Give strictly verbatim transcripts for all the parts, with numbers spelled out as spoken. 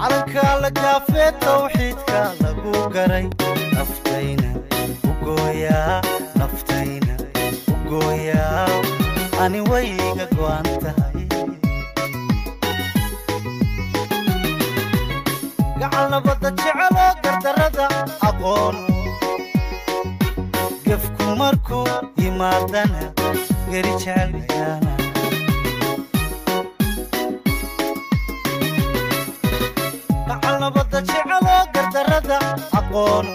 calanka la gaafee tawxiidka lagu garay naftayna u gooyaa naftayna u gooyaa ani wayga go'an tahay gacalna badda jecelo gardarada aqoon gefku markuu yimaadana geri jecelyaana gacalna badda jecelo gardarada aqoon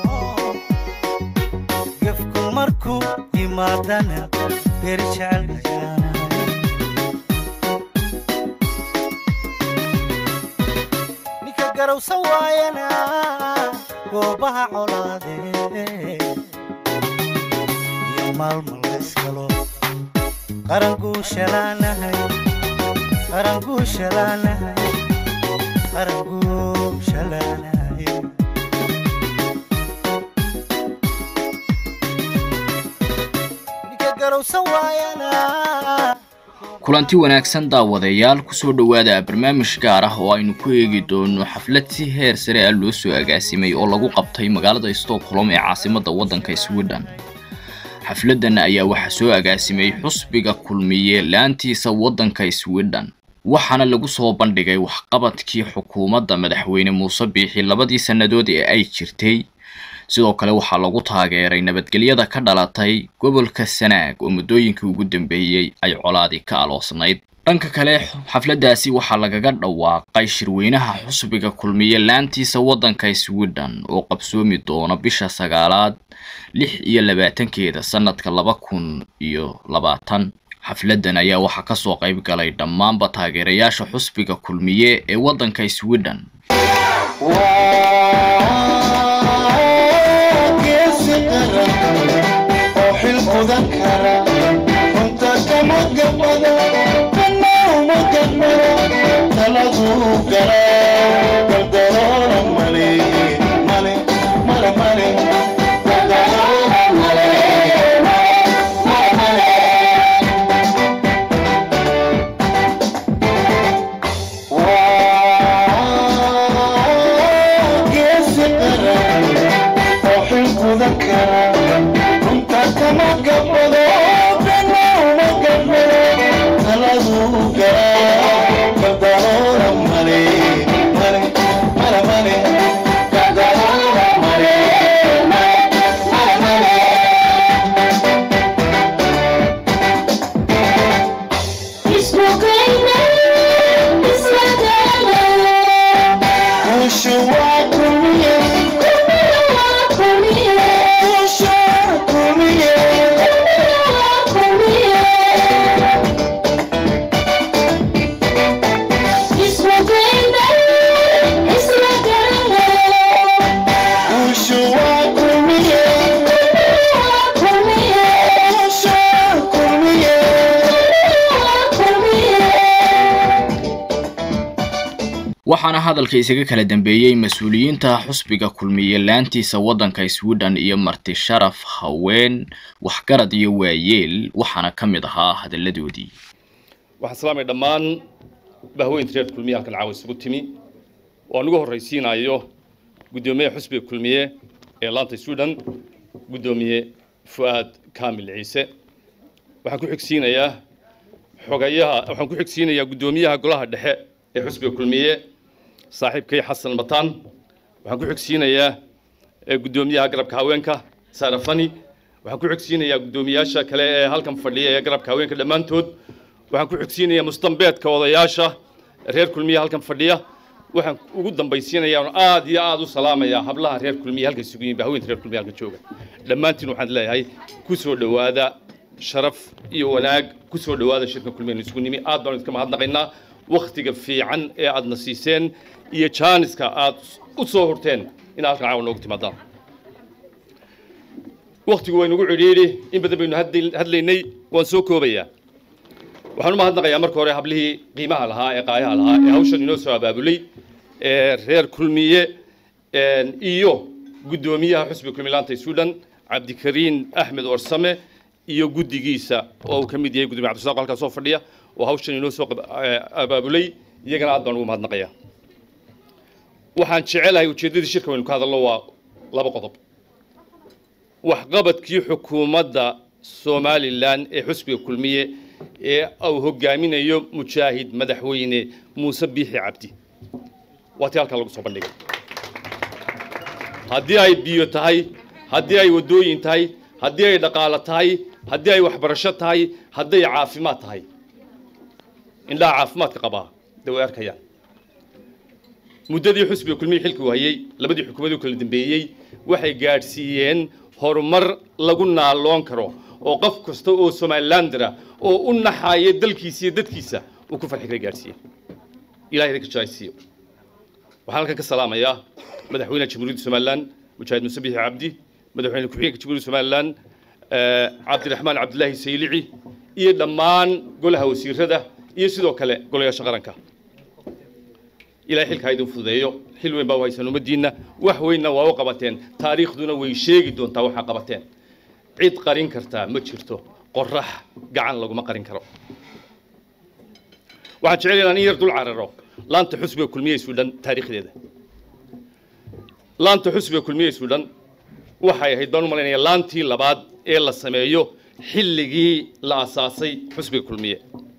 gefku markuu yimaadana geri jecelyaana nika garowsa waayana goobaha colaadee maalmal iskalo qaranku shalaanahay qaranku shalaanahay qaranku shalaanahay nika garowsa waayana kulanti wanaagsan daawadayaal ku soo dhawaada barnaamij gaar ah oo aynu ku eegi doono xaflad si heer sare ah loo soo agaasimay oo lagu qabtay magaalada Stockholm ee caasimadda waddanka Sweden xafladan ayaa waxa soo agaasimay xusbiga kulmiye laantiisa waddanka Sweden waxaana lagu soo bandhigay waxqabadkii xukuumadda madaxweyne Muuse Biixi labadii sanadood ee ay jirtay sidoo kale waxa lagu taageeray nabadgelyada ka dhalatay gobolka Sanaag oo muddooyinkii ugu dambeeyay ay colaadi ka aloosnayd dhanka kale xafladaasi waxa lagaga dhawaaqay shirweynaha xusbiga kulmiye laantiisa waddanka Sweden oo qabsoomi doona bisha sagaalaad lix iyo labaatankeeda sanadka laba kun iyo labaatan xafladan ayaa waxa ka soo qayb galay dhammaanba taageerayaasha xusbiga kulmiye ee waddanka Sweden waxaana hadalka isaga kala dambeeyay mas'uuliyiinta xusbiga kulmiye laantiisa waddanka Sweden iyo marti sharaf haween waxgarad iyo waayeel waxaana kamid ahaa hadaladoodii waxaan salaamay dhammaan bahweynta reer kulmiye halkan caawa isugu timi oo ugu horeysiinayo gudoomiyaha xusbiga kulmiye ee laanta Sweden gudoomiye Fuad Kamil Ciise waxaan ku xigsiinayaa xogayaha waxaan ku xigsiinayaa gudoomiyaha golaha dhexe ee xusbiga kulmiye صاحبكي حسن مطان waxaan ku xigsiinayaa gudoomiyaha garabka haweenka Sarafani waxaan ku xigsiinayaa gudoomiyaasha kale ee halkan fadhiya ee garabka haweenka dhamaantood waxaan ku xigsiinayaa mustambeedka odayaasha reer kulmiye halkan fadhiya waxaan ugu dambaysiinayaa aad iyo aad u salaamaya hablaha reer kulmiye halka isugu yimid haweenka reer kulmiye halka jooga dhamaantiin waxaan leeyahay ku soo dhawaada sharaf iyo wanaag ku soo dhawaada shirka kulmiye isugu nimi aad baan idinka mahadnaqaynaa waqtiga fiican ee aad nasiiseen iyo jaaniska aad u soo horteen in halkan caawa noogu timaadaan waqtigu way nagu cidhiidhi in badan baynu hadlaynay waan soo koobayaa waxaan u mahadnaqayaa marka hore hablihii qiimaha lahaa ee qaayaha lahaa ee hawshan inoo soo abaabulay ee reer kulmiye iyo gudoomiyaha xusbiga kulmilaanta Sweden Cabdikariin Axmed Warsame iyo guddigiisa oo ka mid yahay gudoomiyaha Cabdishaaq halka soo fadhiya oo hawshan inoo soo abaabulay iyagana aad baan ugu mahadnaqayaa waxaan jecelahay ujeeddadii shirka waynu ka hadalno waa laba qodob waxqabadkii xukuumadda Somaliland ee xusbiga kulmiye ee uu hogaaminayo mujaahid madaxweyne Muuse Biixi Cabdi waa halka lagu soo bandhigay haddii ay biyo tahay haddii ay wadooyin tahay haddii ay dhaqaale tahay haddii ay waxbarasho tahay haddii ay caafimaad tahay indhaha caafimaadka qaba daway arkayaan muddadii xusbiga kulmiye xilka waayay labadii xukuumadii kala dambeeyay waxay gaadhsiiyeen horumar lagu naaloon karo oo qof kasta oo Somalilandra oo u naxaayay dalkiisa iyo dadkiisa uu ku farxi kara gaarsiiyay ilaahay ka jaysiyo waxaan halkan ka salaamayaa madaxweynaha jamhuuriyadda Somaliland mujaahid Muuse Biixi Cabdi madaxweyne ku-xigeenka jamhuuriyadda Somaliland Cabdiraxmaan Cabdullaahi Saylici iyo dhammaan golaha wasiirada iyo sidoo kale golayaasha qaranka ilaahay xilka idin fududeeyo xil weyn baa waysan umadiina wax weynna waa u qabateen taariikhduna way sheegi doontaa waxa qabateen cid qarin karta ma jirto qorax gacan laguma qarin karo waxaan jecelahay in yar dul cararo laanta xusbiga kulmiye Suudaan taariikhdeeda laanta xusbiga kulmiye Suudaan waxay ahayd baan u maleynayaa laantii labaad ee la sameeyo xilligii la asaasay xusbiga kulmiye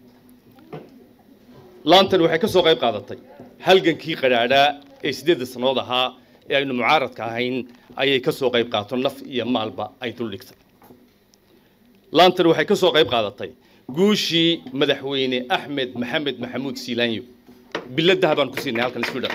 laantan waxay ka soo qayb qaadatay halgankii qaraadhaa ee sideed sanadood ahaa ee aynu mucaaradka ahayn ayay ka soo qayb qaato naf iyo maalba ay dul dhigtay laantan waxay ka soo qayb qaadatay guushii madaxweyne Axmed Maxamed Maxamuud Siilaanyo bilad dahaban ku siinay halkan Suudaan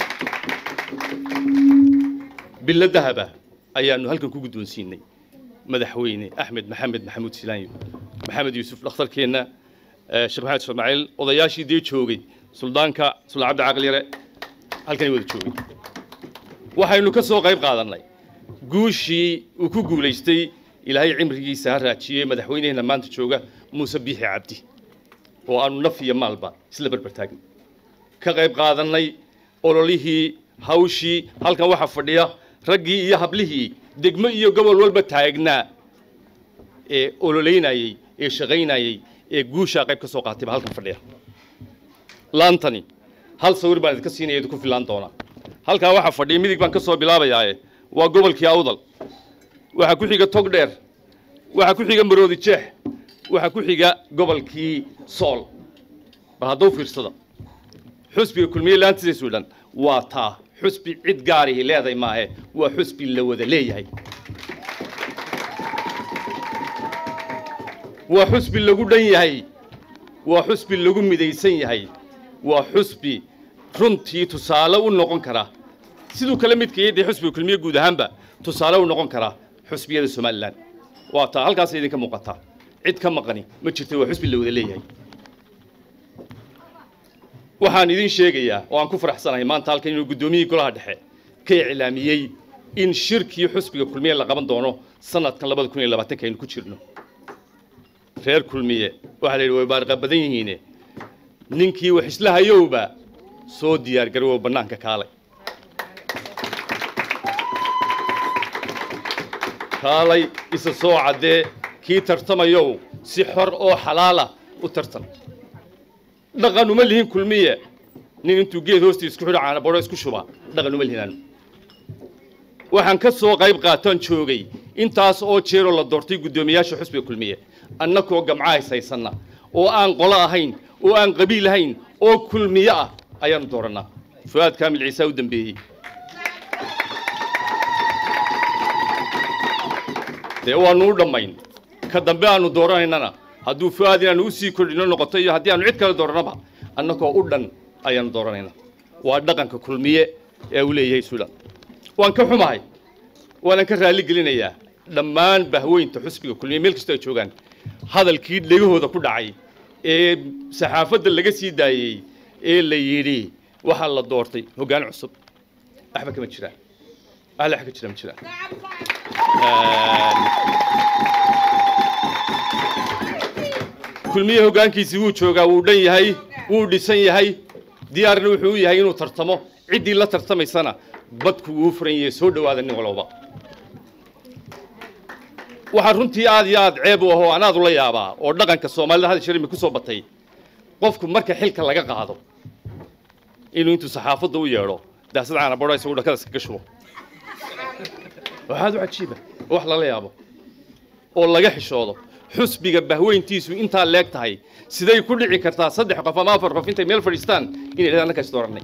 bilad dahaba ayaanu halkan ku guddoonsiinay madaxweyne Axmed Maxamed Maxamuud Siilaanyo Maxamed Yuusuf dhakhtarkeena Sheekh Maxamed Ismaaciil odayaashii dee joogay suldaanka Sultaan Cabdi Caaqil Yare halkan wada joogay waxaynu ka soo qayb qaadanay guushii uu ku guuleystay ilaahay cimrigiisa ha raajiyay madaxweynaheena maanta jooga Muuse Biixi Cabdi oo aanu naf iyo maalba isla barbar taagin ka qayb qaadanay ololihii hawshii halkan waxa fadhiya raggii iyo hablihii degmo iyo gobol walba taagnaa ee ololeynayay ee shaqaynayay ee guusha qayb ka soo qaatay halkan fadhiya laantani hal sawir baan idinka siinayay ku filan doona halka waxa fadhiya midig baan ka soo bilaabayaa waa gobolkii Awdal waxa ku xiga Togdheer waxa ku xiga Maroodi Jeex waxa ku xiga gobolkii Sool bal hadoo fiirsada xusbiga kulmiye laantiisa Suudaan waa taa xusbi cid gaar ah leedahay maahe waa xusbi la wada leeyahay waa xusbi lagu dhan yahay waa xusbi lagu midaysan yahay waa xusbi runtii tusaale u noqon kara sidoo kale midkii yeedii xusbiga kulmiye guud ahaanba tusaale u noqon kara xusbiyada Somaliland waa taa halkaas idinka muuqata cid ka maqani ma jirto waa xusbi la wada leeyahay waxaan idin sheegayaa oo aan ku faraxsanahay maanta halkan inuu gudoomiyay golaha dhexe ka iclaamiyay in shirkii xusbiga kulmiye la qaban doono sanadkan laba kun iyo labaatan aynu ku jirno reer kulmiye waxa la yiri way baarqa badan yihiin ninkii wax isla hayowba soo diyaar garow banaanka kaalay kaalay isa soo cadee kii tartamayo si xor oo xalaala u tartan dhaqan uma lihin kulmiye nin intuu geed hoostiisa isku xidho caana baro isku shuba dhaqan uma lihin waxaan ka soo qayb qaatan joogay intaas oo jeero la doortay gudoomiyaasha xusbiga kulmiye annakoo gamcaha haysanna oo aan qolo ahayn oo aan qabiil ahayn oo kulmiye ah ayaan dooranaa Fuad Kaamil Ciise u dambeeyay de waanu dhamayn ka dambe aanu dooranayna hadduu Fuad inaanu u sii kordhino noqoto iyo haddii aanu cid kale dooranaba annakoo u dhan ayaan dooranayna waa dhaqanka kulmiye ee uu leeyahay Suudaan waan ka xumahay waan ka raali gelinayaa dhammaan bahweynta xusbiga kulmiye meel kasta ay joogaan hadalkii dhagahooda ku dhacay ee saxaafadda laga sii daayay ee la yiri waxa la doortay hoggaan cusub axba kama jiraan ahla xaka jiraan jiraan kulmiye hoggaankiisi wuu joogaa wuu dhan yahay wuu dhisan yahay diyaarna wuxuu yahay inuu tartamo cidii la tartamaysana badku uu furan yahay soo dhawaada nin walba waxa runtii aad iyo aad ceeb u ah oo anaad la yaabaa oo dhaqanka Soomaalida hada shirmi ku soo batay qofku marka xilka laga qaado inuu intuu saxaafadda u yeero daasad caana baro isagu dhakada iskaga shubo waxaad u cajiiba wax lala yaabo oo laga xishoodo xusbiga bahweyntiisu intaa leeg tahay siday ku dhici kartaa saddex qof ama afar qof intay meel fadhiistaan inay dhadaan ka isdooranay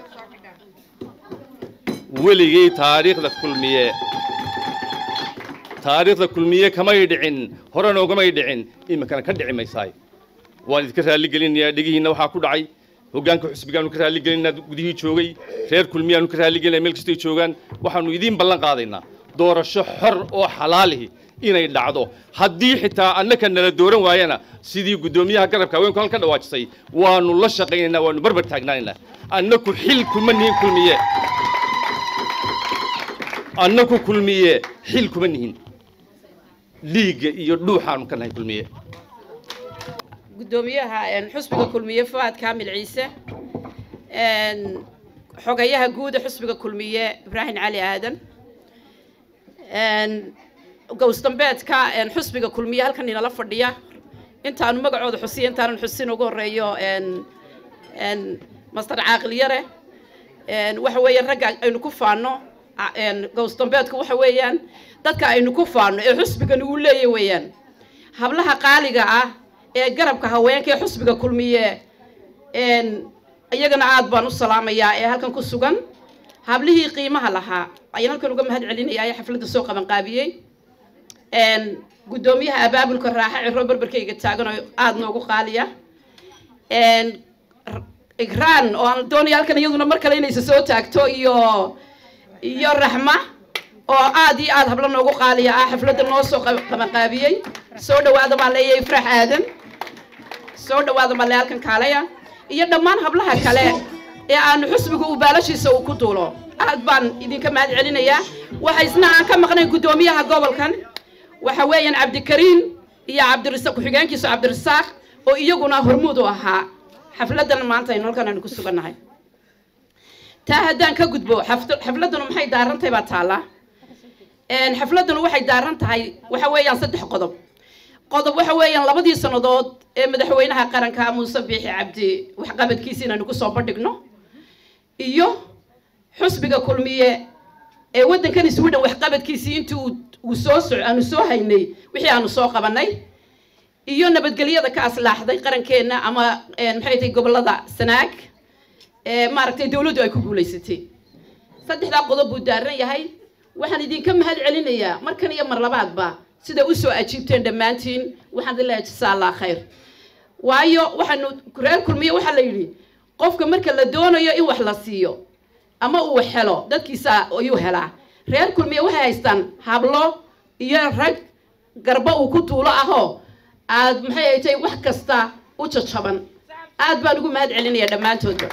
weligay taariikhda kulmiye taariikhda kulmiye kamay dhicin horena ugamay dhicin iminkana ka dhici maysaay waan idinka raali gelinayaa dhigihiina waxaa ku dhacay hoggaanka xusbigaanu ka raali gelinaynaa gudihii joogay reer kulmiyaanu ka raali gelinaa meel kastay joogaan waxaanu idiin ballan qaadaynaa doorasho xor oo xalaalihi inay dhacdo haddii xitaa annaka nala dooran waayana sidii guddoomiyaha garabka haweenku halka dhawaajisay waanu la shaqaynaynaa waanu barbar taagnaanaynaa annaku xil kuma nihin kulmiye annaku kulmiye xil kuma nihin liiga iyo dhuuxaanu ka nahay kulmiye guddoomiyaha xusbiga kulmiye Fuad Kaamil Ciise xogayaha guud xusbiga kulmiye Ibrahim Cali Aadan gowstambeedka xusbiga kulmiye halkan inala fadhiya intaanu magacooda xusiin intaanu xusin ugu horeeyo master caaqil yare waxa weeyaan ragga aynu ku faano gowstambeedku waxa weeyaan dadka aynu ku faano ee xusbiga uu leeyahay weeyaan hablaha qaaliga ah ee garabka haweenka ee xusbiga kulmiye een iyagana aad baan u salaamayaa ee halkan ku sugan hablihii qiimaha lahaa ayaan halkan uga mahad celinayaa xafladda soo qaban qaabiyay een guddoomiyaha abaabulka raaxa ee barbarkayga taagan oo aad noogu qaaliya een igraan oo aan doonaya halkan iyaduna mar kale inay soo taagto iyo iyo raxma oo aad iyo aad habla noogu qaaliya ah xafladda noo soo qaban qaabiyay soo dhawaada baan leeyahay Ifraax Aadan soo dhawaada baan leeyahay halkan kaalaya iyo dhammaan hablaha kale ee aan xusbiga u baalashiisa uu ku duulo aad baan idinka mahad celinayaa waxa isna aan ka maqnay guddoomiyaha gobolkan waxa weeyaan Cabdikariin iyo Cabdirasaaq ku xigeenkiisa Cabdirasaaq oo iyaguna hormuud u ahaa xafladan maanta aynu halkan aan ku sugannahay taa haddaan ka gudbo xafladanu maxay daaran tahay baa taala een xafladanu waxay daaran tahay waxa weeyaan saddex qodob qodob waxa weeyaan labadii sanadood ee madaxweynaha qaranka Muuse Biixi Cabdi wax qabadkiisa inaan ku soo bandhigno iyo xusbiga kulmiye ee wadankan Sweden wax qabadkiisa intuu uu soo socon soo haynay wixii aanu soo qabanay iyo nabadgelyada ka aslaaxday qarankeena ama maxay tahay gobolada Sanaag ee maaragtay dawladdu ay ku guuleysatay saddexda qodob uu daaran yahay waxaan idinka mahad celinayaa markan iyo mar labaadba sida u soo ajiibteen dhamaantiin waxaan ilaa jazaa khayr waayo waxaanu reer kulmiye waxa la yiri qofka marka la doonayo in wax la siiyo ama uu helo dadkiisa ayuu helaa reer kulmiye waxay haystaan hablo iyo rag garba uu ku tuulo aho aad maxay tahay wax kasta u jajaban aad baan ugu mahad celinayaa dhamaantoodba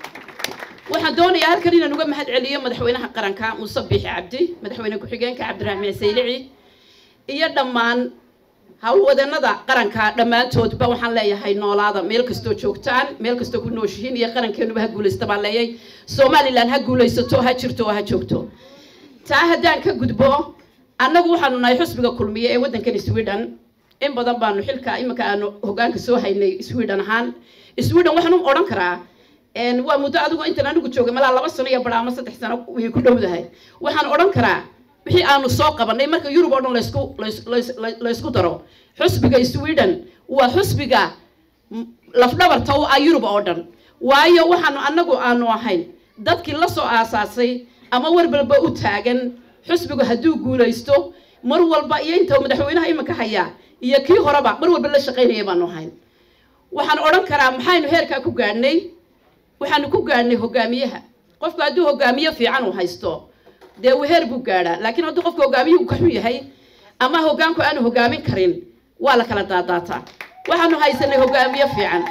waxaan doonayaa halkan inaan uga mahad celiyo madaxweynaha qaranka Muuse Biixi Cabdi madaxweyne ku xigeenka Cabdiraxmaan Saylici iyo dhammaan hawlwadanada qaranka dhamaantoodba waxaan leeyahay noolaada meel kasto joogtaan meel kasto ku nooshiin iyo qarankeenu ha guuleysto baan leeyahay Soomaaliland ha guuleysato ha jirto ha joogto taa haddaan ka gudbo annagu waxaanu nahay xusbiga kulmiye ee wadankan Sweden in badan baanu xilka imika aanu hoggaanka soo haynay Sweden ahaan Sweden waxaan u oran karaa een waa muddo adigu inta anigu joogay malaa laba sano iyo badhaama saddex sano way ku dhowdahay waxaan oran karaa wixii aanu soo qabanay marka Yurub oo dhan la isku la isku daro xusbiga Sweden waa xusbiga lafdhabarta oo ay Yurub oo dhan waayo waxaanu annagu aanu ahayn dadkii la soo aasaasay ama warbalba u taagan xusbiga hadduu guuleysto mar walba iyo inta madaxweynaha imika haya iyo kii horeba mar walba la shaqeynayay baanu ahayn waxaan oran karaa maxaynu heerka ku gaadhnay waxaanu ku gaadhnay hogaamiyaha qofku hadduu hogaamiye fiican u haysto dee weher buu gaadhaa laakiin hadduu qofku hogaamiyuhu ka xun yahay ama hoggaanku aanu hogaamin karin waa la kala daadaataa waxaanu haysanay hogaamiye fiican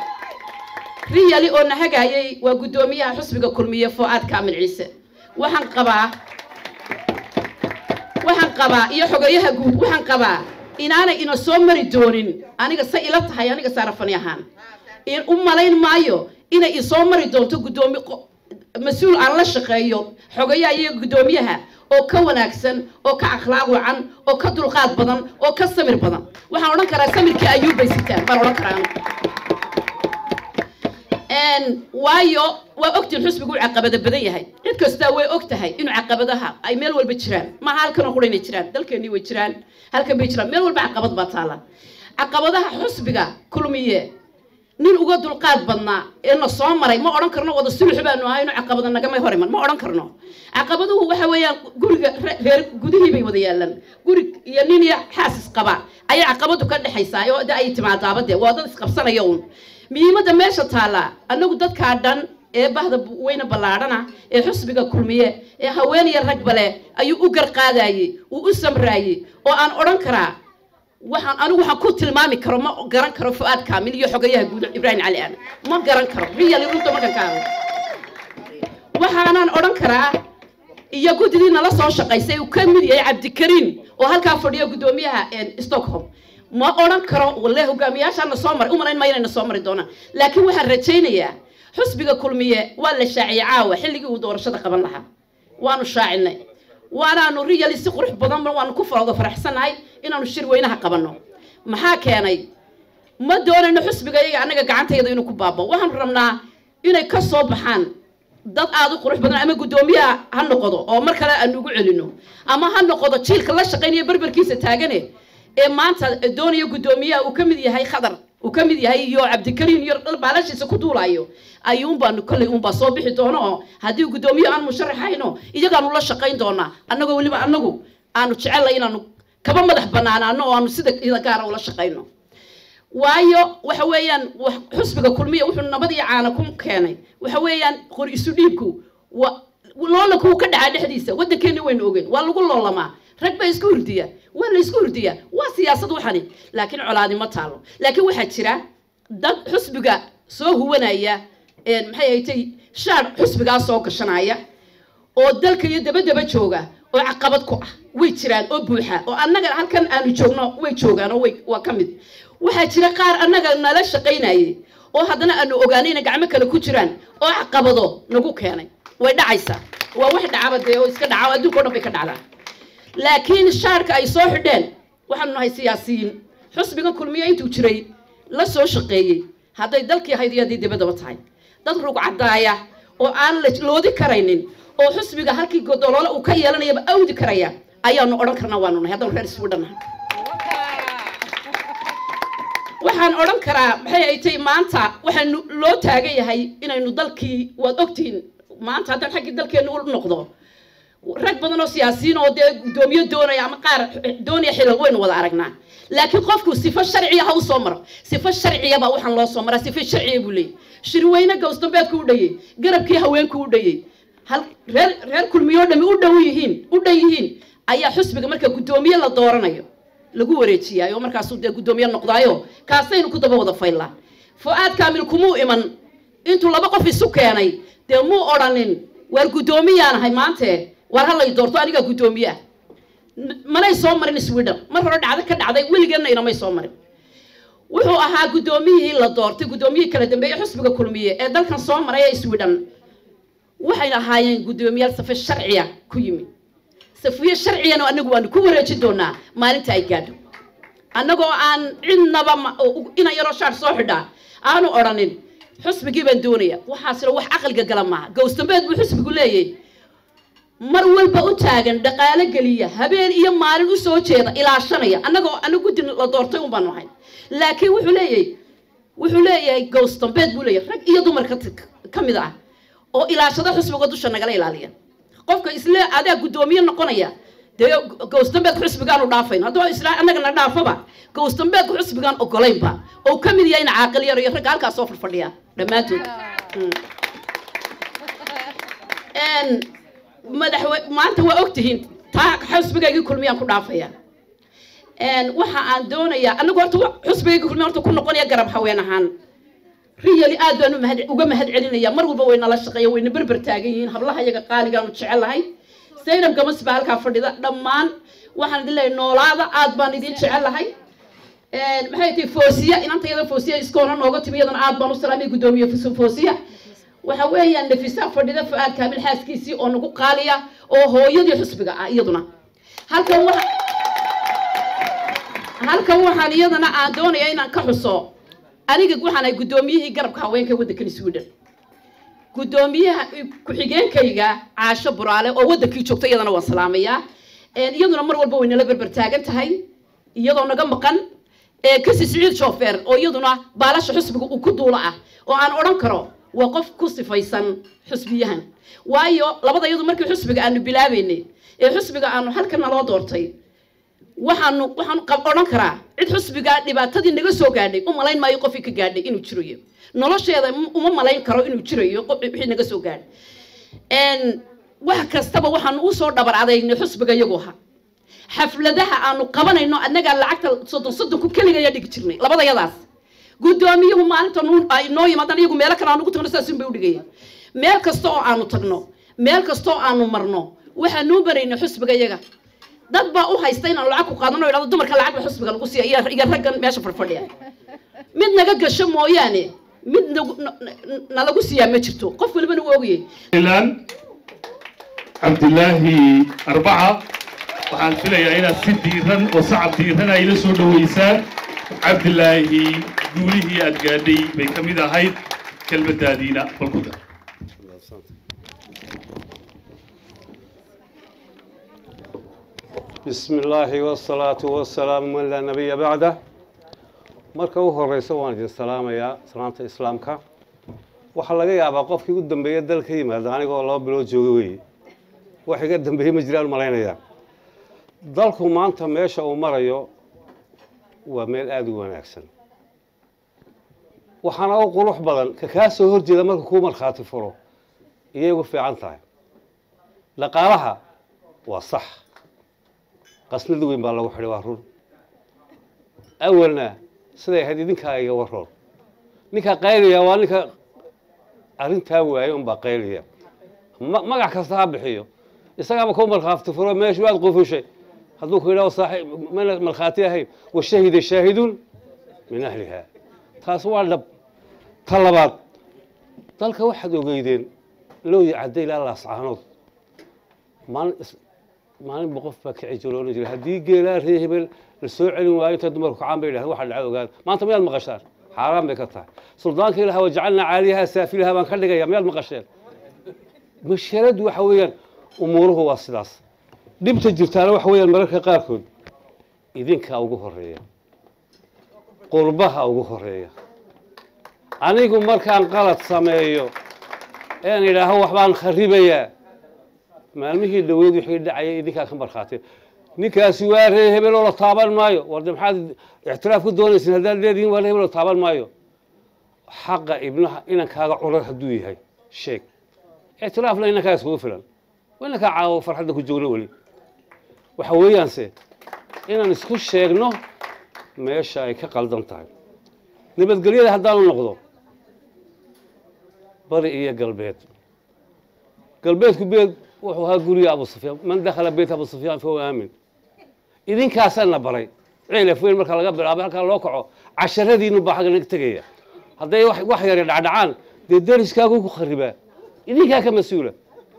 riyali oo nahagayay waa guddoomiyaha xusbiga kulmiye Fuad Kaamil Ciise waxaan qabaa waxaan qabaa iyo xogayaha guud waxaan qabaa inaanay ina soo mari doonin aniga sa ila tahay aniga saarafani ahaan in u malayn maayo inay isoo mari doonto guddoomi mas'uul aan la shaqeeyo xogayaha iyo guddoomiyaha oo ka wanaagsan oo ka akhlaaq wacan oo ka dulqaad badan oo ka samir badan waxaan oran karaa samirkii ayuu baysitaan baan oran karaa ان وايو واوقتي الحسبي عقبده بدن yahay cid kasta way ogtahay inuu caqabadaha ay meel walba jiraan ma halkan oo qurina jiraan dalkeeni way jiraan halkan bay jiraan meel walba caqabad ba taala caqabadaha xusbiga kulmiye nin uga dulqaad badnaa ee na soo maray ma oran karno wada sulux baanu ahay inuu caqabada naga may horiman ma oran karno caqabaduhu waxa weeyaan guriga reer gudihii bay wada yaalan guri iyo nin iyo xaasas qaba ay caqabadu ka dhaxaysaa oo ay timaadaabade waa dad isqabsanaya uun miimada meesha taala anagu dadka dhan ee bahda weyna balaadhana ee xusbiga kulmiye ee haweenaya rag bale ayuu u garqaadayay uu u samraayay oo aan oran karaa waxaan anigu waxaan ku tilmaami karo ma garan karo Fuad Kaamil iyo xogayaha guud Ibrahim Cali aan ma garan karo riyali runta markan ka waxaan oran karaa iyo guddiina la soo shaqaysay uu ka mid yahay Cabdikariin oo halka fadhiyo gudoomiyaha ee Stockholm ma oran karo wallahi hogaamiyaasha soo maray umanayn ma inay soo mari doonaan laakiin waxaan rajaynayaa xusbiga kulmiye waa la shaaciyay caawa xilligii uu doorashada qaban lahaa waanu shaacinay waanaanu riyali si qurux badan waanu ku farado faraxsanahay inaanu shir weynaha qabanno maxaa keenay ma doonayno xusbiga iyaga anaga gacantayda inuu ku baabo waxaan rabnaa inay ka soo baxaan dad aad u qurux badan ama gudoomiyaha ha noqdo oo mar kale aan ugu celino ama ha noqdo jiilka la shaqeynaya barbarkiisa taagane ee maanta doonaya gudoomiyaha uu ka mid yahay Khadar uu ka mid yahay iyo Cabdikariin iyo baalashiisa ku duulayo ayuun baan kulli uun ba soo bixi doono hadii gudoomiyaha aan musharaxayno iyagaan la shaqeyn doona anagoo waliba anagu aanu jecelahay inaanu kaba madax banaanaano oo aanu sida ida gaar ah ula shaqeyno waayo waxa weeyaan xusbiga kulmiye wuxuu nabad iyo caana ku keenay waxa weeyaan qor isu dhiibku loola ku ka dhaca dhexdiisa wadankeena waynu ogeyn waa lagu loolamaa rag bay isku hurdiya waa la isku hurdiya waa siyaasad waxani laakiin colaadi ma taalo laakiin waxa jira dad xusbiga soo huwanaya een maxay aytay shaar xusbiga soo gashanaya oo dalka iyo dabadaba jooga oo caqabad ku ah way jiraan oo buuxa oo annaga halkan aanu joogno way joogaan oo way waa kamid waxa jira qaar annaga nala shaqeynayay oo haddana aanu ogaanayna gacmo kale ku jiraan oo caqabado nagu keenay way dhacaysaa waa wax dhacabade oo iska dhaca adduunka oo dhan bay ka dhacdaa laakiin shaarka ay soo xidheen waxaanu nahay siyaasiyiin xusbiga kulmiye intuu jiray la soo shaqeeyay hadday dalkii ahayd iyo dibadaba tahay dad rug cadaaya oo aan la loodi karaynin oo xusbiga halkii godolola uu ka yeelanayaba awdi karaya ayaanu oran karnaa waanu nahay haddaan reer isku dhannahay waxaan oran karaa maxay ay tahay maanta waxaanu loo taagan yahay inaynu dalkii waad ogtiin maanta haddaan xaggii dalkeenu u noqdo rag badan oo siyaasiyiin oo dee gudoomiye doonaya ama qaar doonaya xilal waynu wada aragnaa laakiin qofku sifo sharciya ha u soo maro sifo sharciya baa waxaan loo soo maraa sifo sharciya buu leeyahay shirweyne gowstambeedku u dhayay garabkii haweenku u dhayay hal reer reer kulmiyo dhami u dhow yihiin u dhan yihiin ayaa xusbiga marka gudoomiye la dooranayo lagu wareejiyay oo markaas uu dee gudoomiye noqdaayo kaasaynu ku daba wada faylaa Fuad Kaamil kumuu iman intuu laba qof isu keenay dee muu oranin war gudoomiyaan ahay maanta war hal ay doorto aniga gudoomiye manay soo marin Sweden mar hore dhacdo ka dhacday weligeena inamay soo marin wuxuu ahaa gudoomiyihii la doortay gudoomiyihii kala dambeeyay xusbiga kulmiye ee dalkan soo maray Sweden waxay ahaayeen gudoomiyaal safar sharciya ku yimid safiye sharciyana anagu waan ku wareejin doonaa maalinta ay gaadho anagoo aan cidnaba ina yaro shaar soo xidha aanu oranin xusbigii baan doonaya waxaas wax aqalga gala ma gowstambeed buu xusbigu leeyahay mar walba u taagan dhaqaale galiya habeen iyo maalin u soo jeeda ilaashanaya anagoo anagu din la doortay u baan wahay laakiin wuxuu leeyahay wuxuu leeyahay gowstambeed buu leeyahay rag iyo dumar ka kamid ah oo ilaashada xusbiga dusha nagala ilaaliya qofka isla adaa gudoomiye noqonaya dee gowstambeed xusbigaan u dhaafayno haddoo isla annaga na dhaafaba gowstambeed xusbigaan ogolaynba oo ka mid yahay caaqil yar iyo rag halkaas soo fadhiya dhamaantood een madaxweyne maanta waa ogtihiin taa xusbigaygii kulmiyaan ku dhaafaya een waxa aan doonayaa anagu horta xusbigaygii kulmiya horta ku noqonaya garab haween ahaan riyali aad baan uga mahad celinaya mar walba way nala shaqeeyo way barbar taagan yihiin hablaha iyaga qaaligaan u jecelahay Zainab Gamas baa halka fadhida dhammaan waxaan idin leeyahay noolaada aad baan idin jecelahay een maxay tahay Foosiya inantayada Foosiya iskoona nooga timiyadana aad baan u salaamay gudoomiye Foosiya waxa weeyaan nafisa fadhida Fuad Kaamil xaaskiisii oo nagu qaaliya oo hooyadii xusbiga ah iyaduna halkan waxa halkan waxaan iyadana aan doonayaa inaan ka xuso aniga waxaan ay gudoomiyihii garabka haweenka waddanka Sweden gudoomiyaha ku-xigeenkayga Caasho Buraale oo waddankii joogtay iyadana waan salaamayaa een iyaduna mar walba way nala barbar taagan tahay iyadoo naga maqan ee kasi Siciid Shofeer oo iyaduna baalasha xusbiga uu ku duula ah oo aan oran karo waa qof ku sifaysan xusbiyahan waayo labada iyadu markii xusbiga aanu bilaabeynay ee xusbiga aanu halkan naloo doortay waxaanu waxaan qab oran karaa cid xusbiga dhibaatadii naga soo gaadhay u malayn maayo qofkii ka gaadhay inuu jirayo nolosheeda uma malayn karo inuu jirayo wixii naga soo gaadhay een wax kastaba waxaan u soo dhabar adeegnay xusbiga iyagu ha xafladaha aanu qabanayno annaga lacagta soddon soddon ku kaliya ya dhig jirnay labada yadaas gudoomiyuhu maalinta ay noo yimaadaan iyagu meel kale aanu ku tagno saas bay u dhigayeen meel kasta oo aanu tagno meel kasta oo aanu marno waxaanu baraynay xusbiga iyaga dad baa u haysta inaan lacag ku qaadano ilaa dumarka lacag ba xusbiga lagu siiyo iyo raggan meesha fadhiya mid naga gasho mooyaane mid nalagu siiyaa ma jirto qof walba uu ogyahay ilaan Cabdullaahi arbaca waxaan filayaa inaad si diiran oo sacab diiran ay la soo dhaweysaan Cabdullaahi guulihii aad gaadhay bay ka mid ahayd kelmadaadiina balkuda بسم الله والصلاة والسلام من لا نبي بعده marka u horeysa waan idin salaamayaa salaanta islaamka waxa laga yaabaa qofkii u dambeeyay dalka yimaada anigoo laba bilood joogay weey wax iga dambeeyay ma jiraan maleynaya dalku maanta meesha uu marayo waa meel aad u wanaagsan waxaana u qurux badan ka ka soo horjeeda marka ku marxaati furo iyagu fiican tahay dhaqaalaha waa sax qasnadu weyn baa lagu xidhay waa run awalna siday had idinka iga waroon ninka qayliya waa ninka arinta waayo um baa qayliya magac kasta ha bixiyo isaga ma ku marxaati furo meesha waad qofushay hadduu ku yiraahdo saaxiib man marxaati ahay wa shahida shaahidun min ahliha taas waa dhab talabaad dalka waxaad ogeydeen loo yacaday ilaa laascaanood maalin maalin boqof baa ka cijiroon jiray haddii geelaa ree hebel la soo celin waayo inta dumarku kacaan bay yidhahdeen waxa dhacay ogaan maanta miyaad maqashaan xaaraan bay ka tahay suldaanka ilaha wajacalna caaliyaha saafilaha baan ka dhigaya miyaad maqasheen masharadu waxa weeyaan umuuruhu waa sidaas dhibta jirtaana waxa weeyaan mararka qaarkood idinka ugu horeeya qurbaha ugu horeeya anigu markaan qalad sameeyo een ilaahay waxbaan kharibayaa maalmihii dhaweed wixii dhacay idinka ka marxaatay ninkaasi waa ree hebel oo la taaban maayo warda maxaad ixtiraaf ku doonaysan hadaan leediin waa hebel oo taaban maayo xaqa ibnaha inan kaaga curar haduu yahay sheeg ixtiraaf la inan kaas ugu filan wana ka caawo farxadda ku joogno wali waxa weeyaan se inaan isku sheegno meesha ay ka qaldan tahay nabadgelyada haddaan noqdo bari iyo galbeed galbeedku beed wuxuu ahaa guriga Abu Sufyaan man dakhala bayt Abu Sufyaan fa huwa aamin idinkaasana baray ciilaf weyn marka laga bilaabo halka loo kaco casharadiinu baa xaga laga tagaya haday wax wax yar dhacdhacaan de dariskaagu ku khariba idinka ka mas'uula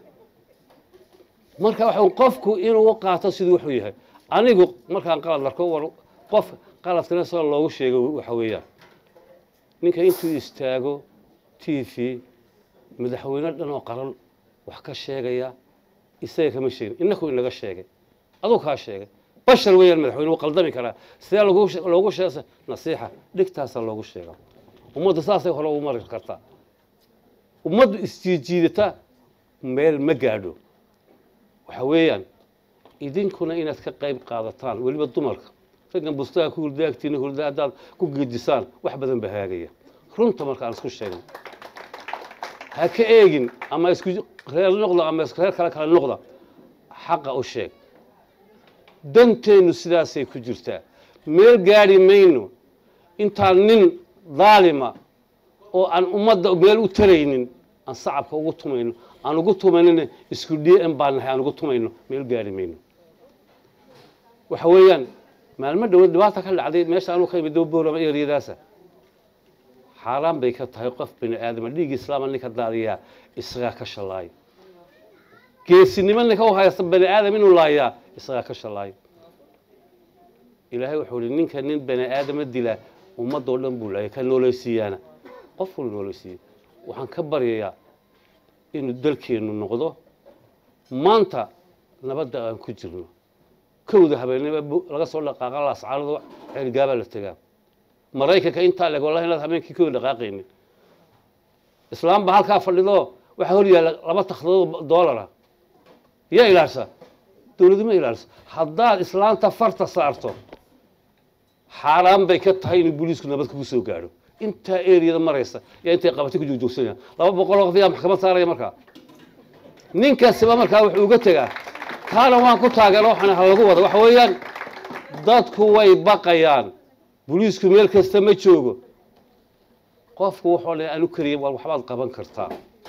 marka waxa qofku inuu qaato sidii wuxuu yahay anigu markaan qalad arko war qof qaladkana soo loogu sheego waxa weeyaan ninka intuu istaago T V madaxweyne dhan oo qaran wax ka sheegaya isaga kama sheegin inaku inaga sheegay adoo ka sheegay bashar weeyaan madaxweynuhu qaldami kara sida lagu loogu sheegay nasiixa dhigtaas loogu sheegay ummadda saasay hore u mari kartaa ummaddu istijiidata meel ma gaadho waxa weeyaan idinkuna inaad ka qayb qaadataan waliba dumarka raggan bustaa ku hurdaagtiina hurdaadaad ku geedisaan wax badan bahaagaya runta marka aan isku sheegay ha ka eegin ama isku reer noqdo ama isku reer kala kala noqdo xaqa u sheeg danteenu sidaasay ku jirtaa meel gaari mayno intaan nin daalima oo aan ummadda meel u taraynin aan sacabka ugu tumayno aan ugu tumayno isku dhiyeen baan nahay aan ugu tumayno meel gaari mayno waxa weeyaan maalmo dhaw dhibaato ka dhacday meesha aanu ka yimid boorama eeriyadaasa حرام بيك تهاي قف بين آدم اللي إسلام اللي كذا إسراء كشلاي كيس نمن لك هو هاي بني آدم إنه لا يا إسراء كشلاي إلهي وحول إنك نين بني آدم الدلا ummadoo dhan buu laayay ka noolaysiiyaana qof wal noolaysiiyay waxaan ka baryayaa inuu dalkeenu noqdo maanta nabadda aan ku jirno kowda habeenimo laga soo dhaqaaqa laascaanada xeelgaaba la tagaa maraykanka intaa leg wallahi inaad habeenkii kowda dhaqaaqaynin islaam baa halkaa fadhido waxaa hor yaalla laba takhdood doolara yaa ilaarsa dowladdu ma ilaaliso haddaad islaanta farta saarto xaaraan bay ka tahay inuu booliisku nabad kugu soo gaadho intaa eriyada maraysa yaa intay qabatay ku joogjoogsanayaan laba boqol oo qof yaa maxkamad saaraya markaa ninkaasiba markaa wuxuu uga tegaa kaana waan ku taageero waxaana ha lagu wada waxa weeyaan dadku way baqayaan booliisku meel kasta ma joogo qofku wuxuu leeyahay anu kariya waa waxbaad qaban kartaa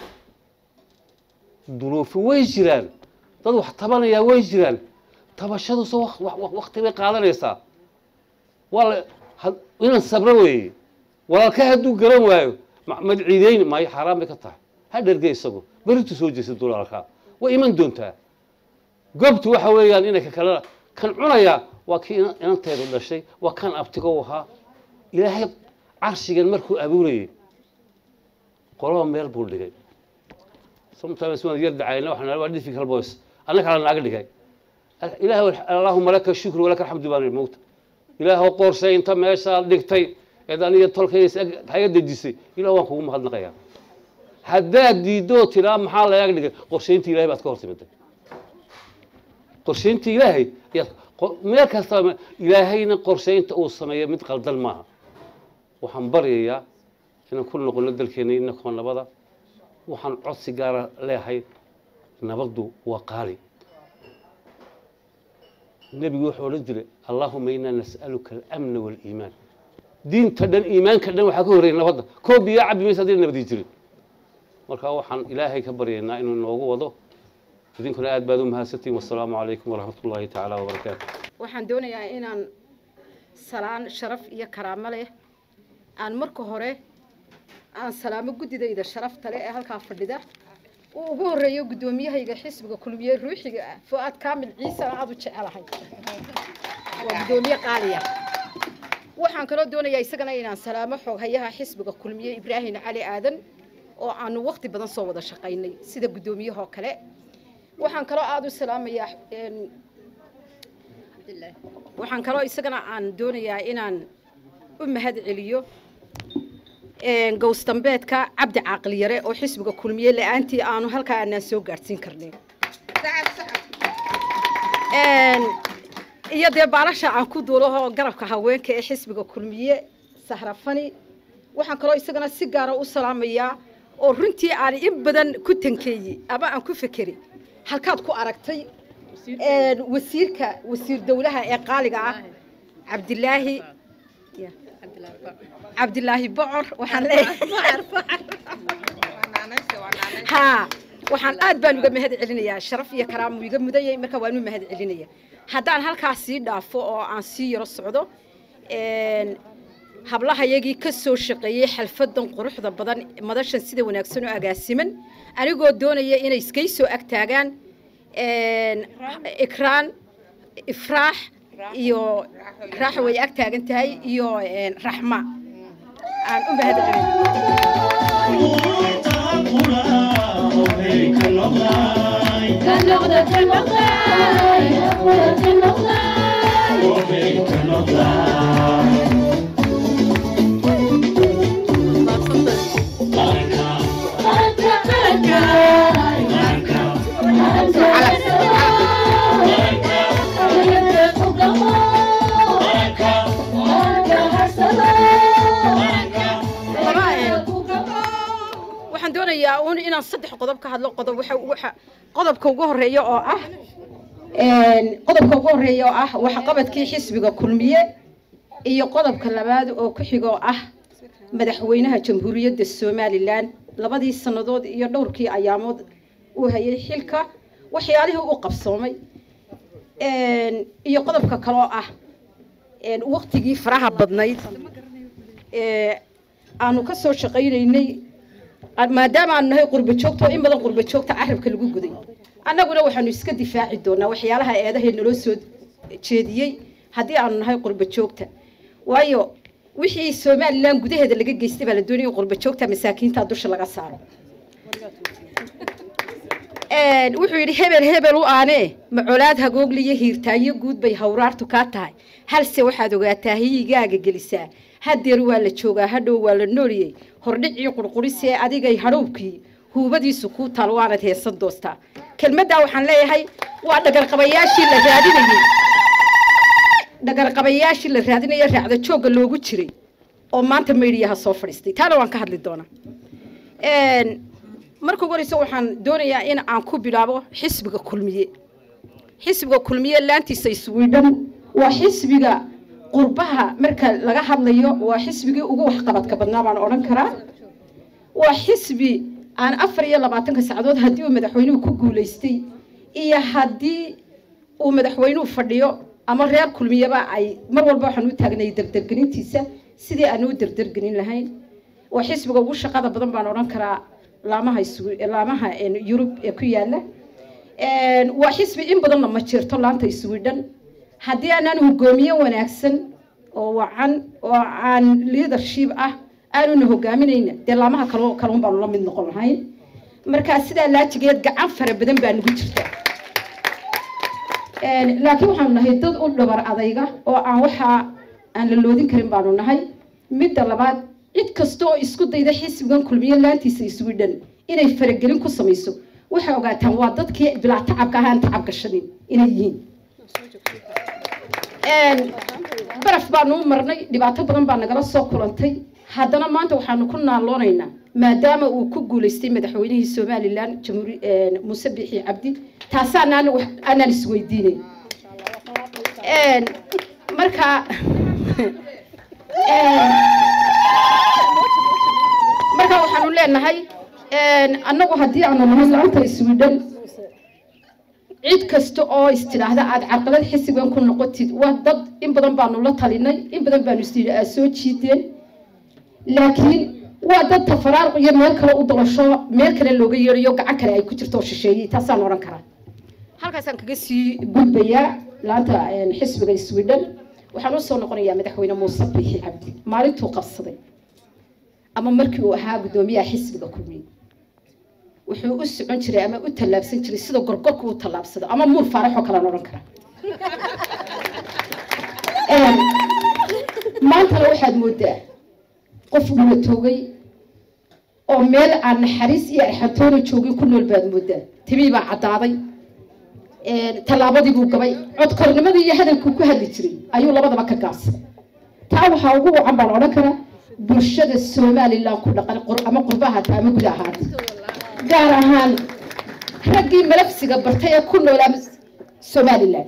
duruufi way jiraan dad wax tabanayaa way jiraan tabashadu soo waqti bay qaadanaysaa wala inaan sabro weeye walaalka hadduu garan waayo madciideyn maayo xaaraan bay ka tahay ha dherge isagu beritu soo jeesa dulalka way iman doontaa goobtu waxa weeyaan inay ka kala kan cunaya waa kii inanteedu dhashay waa kan abtigo ahaa ilaahay carshigan markuu abuurayay qolaba meel buu dhigay sometimes waan yar dhacayna waxaan waa difficult boys anaka kala naaga dhigay ilaahay allahumma laka shukru wa laka alhamdu baan moogta ilaahay qorshay inta meesha dhigtay eedaniga tolkaysa haga dejisay ilaahay waan kugu mahadnaqayaa haddaad diido tiraa maxaa la yaga dhigay qorshayntii ilaahay baad ka hortimaday qorshayntii ilaahay meel kasta ilaahayna qorshaynta uu sameeyo mid qaldan maaha waxaan baryayaa inaan ku noqono dalkeena inakoo nabada waxaan codsi gaara leeyahay nabaddu waa qaali nebigu wuxuu odhan jiray allaahuma innaa nas'aluka alamna waaliimaan diinta dhan iimaanka dhan waxaa ka horreeyay nabadda koob biyo cabbi maysa haddii nabadii jirin marka waxaan ilaahay ka baryaynaa inuu noogu wado idinkuna aad baad u mahadsantihiin wassalaamu calaykum waraxmat ullaahi tacaala wabarakaatu waxaan doonayaa inaan salaan sharaf iyo karaamo leh aan marka hore aan salaamo guddidayda sharafta leh ee halkaa fadhida uu ugu horreeyo guddoomiyahayga xisbiga kulmiye ruuxiga ah fu'aad kaamil ciise aad u jecelahay waa guddoomiye qaaliya waxaan kaloo doonayaa isagana inaan salaamo xoghayaha xisbiga kulmiye ibraahim cali aadan oo aanu waqti badan soo wada shaqaynay sida guddoomiyahoo kale waxaan kaloo aad u salaamayaa waxaan kaloo isagana aan doonayaa inaan u mahad celiyo gowstambeedka cabdi caaqli yare oo xisbiga kulmiye la'aantii aanu halkaa aanaan soo gaadhsiin karnay iyo dee baalasha aan ku duulaho garabka haweenka ee xisbiga kulmiye sahrafani waxaan kaloo isagana si gaara u salaamayaa oo runtii aan in badan ku tankeeyey ama aan ku fekerin halkaad ku aragtay wasiirka wasiir dowlaha ee qaaliga ah cabdilaahi cabdilaahi bocor waxaan leeyahay ha waxaan aad baan uga mahad celinayaa sharaf iyo karaamo iga mudayay marka waan u mahad celinayaa haddaan halkaas sii dhaafo oo aan sii yaro socdo hablahayagii ka soo shaqeeyey xalfadan quruxda badan madashan sida wanaagsan oo agaasiman anigoo doonaya inay iskay soo agtaagaan ikraan ifraax iyo raax way ag taagan tahay iyo raxma aan u mahad waxaan doonayaa uun inaan saddex qodob ka hadlo qodob waxa waxa qodobka ugu horeeya oo ah een qodobka ugu horeeya oo ah waxa qabadkii xisbiga kulmiye iyo qodobka labaad oo ku xigo ah madaxweynaha jamhuuriyadda Soomaaliland labadii sanadood iyo dhowrkii ayaamood uu hayay xilka waxyaalihii uu qabsoomay een iyo qodobka kale oo ah een waqtigii faraha badnayd ee aanu ka soo shaqaynaynay maadaama aan nahay qurba joogto in badan qurba joogta carabka lagu guday annaguna waxaanu iska difaaci doonaa waxyaalaha eedahay naloo soo jeediyey haddii aanu nahay qurba joogta waayo wixii Soomaaliland gudaheeda laga geystay baa la doonayay qurba joogta masaakiinta dusha laga saaro een wuxuu yiri hebel hebel u aane maculaad hagoogliye hiirtaayo guud bay hawraartu ka tahay halse waxaad ogaataa hiyigaaga gelisaa hadeer waa la joogaa hadhow waa la nooliyay hordhicii qurqurisee adigay hadhowkii huubadiisu ku talwaanad heesan doostaa kelmadda waxaan leeyahay waa dhagar qabayaashii la raadinayay dhagar qabayaashii la raadinayay raacda jooga loogu jiray oo maanta meediyaha soo fadhiistay taana waan ka hadli doonaa een marka horeysa waxaan doonayaa in aan ku bilaabo xisbiga kulmiye xisbiga kulmiye laantiisa Sweden waa xisbiga qurbaha marka laga hadlayo waa xisbigii ugu wax qabadka badnaa baan oran karaa waa xisbi aan afar iyo labaatan saacadood hadii uu madaxweynuhu ku guuleystay iyo hadii uu madaxweynuhu fadhiyo ama reer kulmiyaba ay mar walba waxaan u taagnay dardar-gelintiisa sidii aan u dardar-gelin lahayn waa xisbiga ugu shaqada badan baan oran karaa laamaha laamaha Yurub ee ku yaala een waa xisbi in badan ma jirto laanta Sweden hadii aanan hoggaamiye wanaagsan oo wacan oo aan leadership ah aanu hogaaminayna de laamaha kale kale baan la mid noqon lahayn marka sida laajigeed gacan fara badan baan ugu jirtaa een laakiin waxaan nahay dad u dhabar adayga oo aan waxa aan la loodin karin baanu nahay mid labaad cid kasto oo isku dayda xisbigan kulmiye laantiisa Sweden inay faragelin ku sameeyso waxa ogaataan waa dadkii bilaa tacabka ahaan tacab gashanin inay yihiin een baraf baanu marnay dhibaato badan baa nagala soo kulantay haddana maanta waxaanu ku naaloonaynaa maadaama uu ku guuleystay madaxweynihii Soomaaliland jamhuuri een Muuse Biixi Cabdi taasana aan isweydiinay een marka een marka waxaanu leenahay een annagu hadii aanu nahay laanta Sweden cid kasta oo istiraahda aad carqalad xisbigan ku noqotid waa dad in badan baanu la talinay in badan baanu istiraahdaa soo jiideen laakiin waa dad tafaraarq iyo meel kale u dalasho meel kale looga yeeriyo gacan kale ay ku jirto shisheeyay taasaan oran karaa halkaas aan kaga sii gudbayaa laanta xisbiga Sweden waxaan u soo noqonayaa madaxweyne Muuse Biixi Cabdi maalintuu qabsaday ama markii uu ahaa gudoomiyaha xisbiga kulmiye wuxuu u socon jiray ama u talaabsan jiray sida gorgorku u talaabsado ama muur faaraxo kala noqon kara een maanta waxaad moodaa qof uu toogay oo meel aan naxariis iyo arxatoona joogin ku nool baad moodaa tibi baa cadaaday een talaabadii buu gabay cod kornimadii iyo hadalku ku hadli jiray ayuu labadaba ka gaabsaday taa waxa ugu wacan baan oran karaa bulshada Soomaaliland ku dhaqan ama qurbaha taama gudaha gaar ahaan ragii malafsiga bartay ee ku noolaa Soomaaliland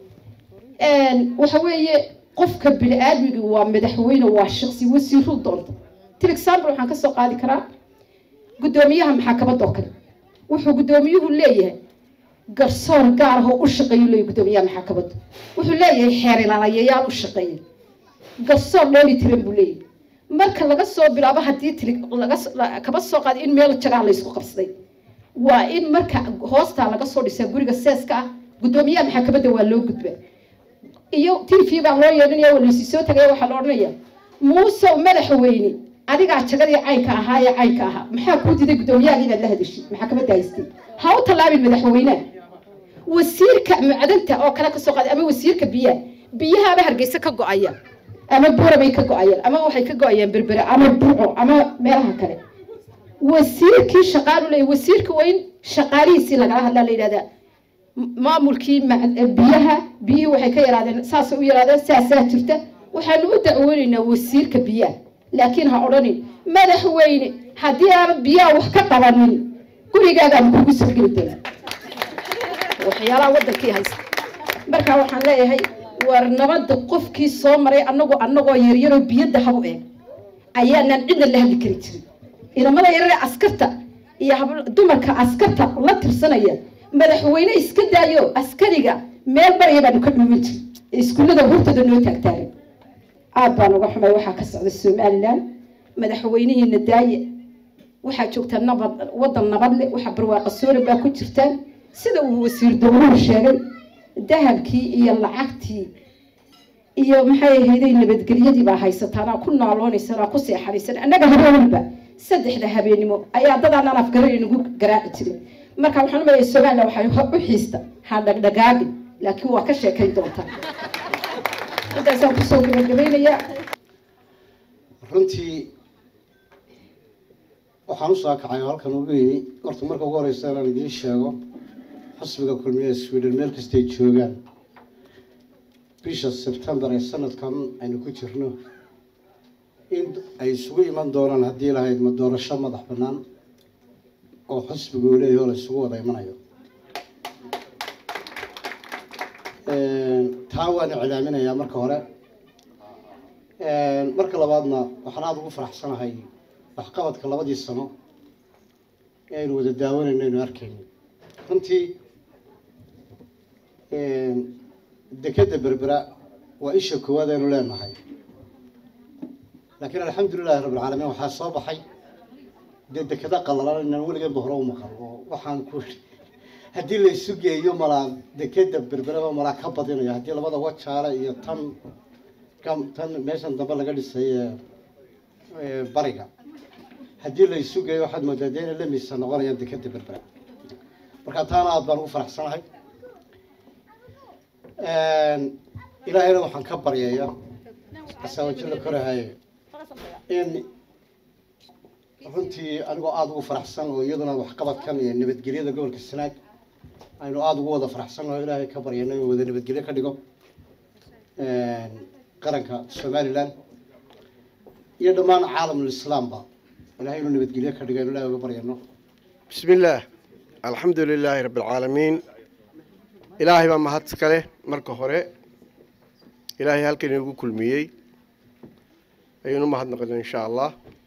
een waxa weeye qofka bini'aadmiga waa madaxweyne waa shakhsi wasiir doonta til example waxaan ka soo qaadi karaa gudoomiyaha maxkamadda oo kale wuxuu gudoomiyuhu leeyahay garsoor gaar ah oo u shaqeeyo leeyahay gudoomiyaha maxkamadda wuxuu leeyahay xeer ilaaliyayaal u shaqeeya garsoor dheeli tiran buu leeyahay marka laga soo bilaabo hadii tilig laga kaba soo qaad in meel jagaa la isku qabsaday waa in marka hoosta laga soo dhisay guriga seeska gudoomiyaha maxkamadda waa loo gudbaa iyo T V baa loo yeedinaya wala si soo tagay waxa la oranayaa Muuse madaxweyne adiga jagadii caynka ahaa ee caynka ahaa maxaa ku diiday gudoomiyaha inaad la hadashay maxkamadda haystay ha u talaabin madaxweynaha wasiirka macdanta oo kala ka soo qaad ama wasiirka biyaha biyaha ba hargeysa ka go'aya ama buurabay ka go'ayeen ama waxay ka go'ayeen berbere ama burco ama meelaha kale wasiirkii shaqaalu leeyahay wasiirka weyn shaqaalihiisii laga hadlaa la yiraahdaa maamulkii biyaha biyo waxay ka yaraadeen saas u yaraadeen saasaa jirta waxaan u dacwoonaynaa wasiirka biyaha laakiin ha odhanin madaxweyne hadii aan biyaha wax ka qabanin gurigaaga aan kugu soo geli doonaa waxyaalaha wadankii haysta marka waxaan leeyahay war nabada qofkii soo maray anagoo anagoo yar yar oo biyada haw ee ayaanan cidna la hadli kari jirin inamada yar ee askarta iyo dumarka askarta la tirsanaya madaxweyne iska daayo askariga meel bariya baan ka dhuumin jiray iskuulada hortooda noo taagtaagan aad baan uga xumay waxa ka socda Soomaaliland madaxweynihiina daaye waxa joogta nabad wadan nabad leh waxa barwaaqo soo baa ku jirtaan sida uu wasiir dowladda sheegay dahabkii iyo lacagtii iyo maxay ahaydeen nabadgelyadii baa haysataan ku nooloonaysan oo ku seexanaysan annaga habeenba saddexda habeenimo ayaa dadaan aan afgaray nagu garaaci jiray marka waxaan u leeyahay Soomaaliya waxay u xiista ha dhagdhagaagin laakiin waa ka sheekayn doontaa intaas aan ku soo gabagabeynaya runtii waxaan u soo kacay halkan ugu yimi horta marka ugu horeysa inaan idiin sheego xisbiga kulmiye ee Sweden meel kasta ay joogaan bisha September ee sanadkan aynu ku jirno in ay isugu iman doonaan haddii lahayd ma doorasho madax bannaan oo xisbigu leeyahay oo la isugu wada imanayo taa waan iclaaminayaa marka hore marka labaadna waxaan aad ugu faraxsanahay waxqabadka labadii sano ee aynu wada daawanayno aynu arkayno runtii dekeda berbera waa isha koowaad aynu leenahay laakiin alxamdulillahi rabbil caalamiin waxaa soo baxay dee dekeda qallalan inaan weligeedba hore u maqal oo waxaan ku haddii la isu geeyo malaa dekeda berberaba malaa ka badinayo haddii labada wajaale iyo tan tan meeshan dambe laga dhisay ee bariga haddii la isu geeyo waxaad moodaa dee inay la miisa noqonayaan dekeda berbera marka taana aad baan ugu faraxsanahay ilaahayna waxaan ka baryayaa asaawajilla korahaye in runtii anigoo aada ugu faraxsan oo iyaduna waxqabadkan iyo nabadgelyada gobolka Sanaag aynu aada ugu wada faraxsan oo ilaahay ka baryayno inuu wada nabadgelyo ka dhigo qaranka Somaliland iyo dhammaan caalamul islaamba ilaahay inuu nabadgelyo ka dhigo ilaahay uga baryayno bismillaah alxamdulillaahi rabbil caalamiin ilaahay baa mahad kale marka hore ilaahay halkan inuu kulmiyay aynu mahadnaqno insha Allah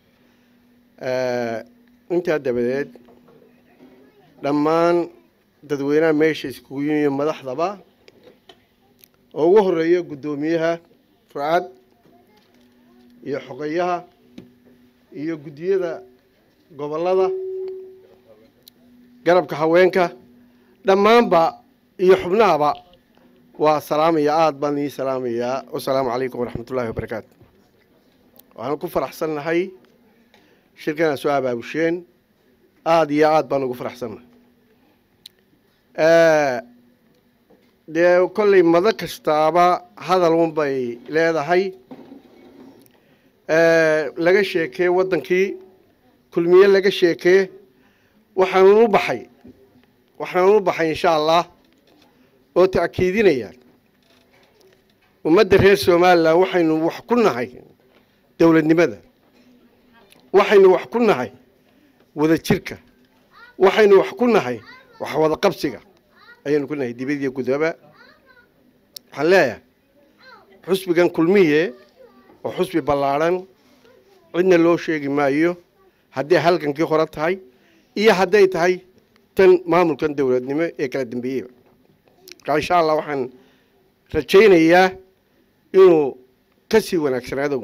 ee inta dabadeed dhammaan dadweynaha meesha iskugu yimid madaxdaba oo ugu horeeyo gudoomiyaha Fuad iyo xogayaha iyo gudiyada gobolada garabka haweenka dhammaanba iyo xubnaaba waa salaamaya aad baan ii salaamaya assalaamu calaykum waraxmatullaahi wabarakaatu waxaan ku faraxsanahay shirkana soo abaabusheen aad iyo aad baan ugu faraxsanahay ee dee kolley mada kastaaba hadal un bay leedahay ee laga sheekay wadankii kulmiye laga sheekay waxaan u baxay waxaan u baxay insha Allah oo taakiidinaya ummadda reer Soomaaliland waxaynu wax ku nahay dawladnimada waxaynu wax ku nahay wada jirka waxaynu wax ku nahay wax wada qabsiga ayaynu ku nahay dibadii gudaba waxaan leeyahay xusbigan kulmiye oo xusbi ballaaran cidna loo sheegi maayo haddii halkankii hore tahay iyo hadday tahay tan maamulkan dawladnimo ee kala dambeeyay إن شاء الله وحن رجينا إياه إنه كسي ونكسر هذا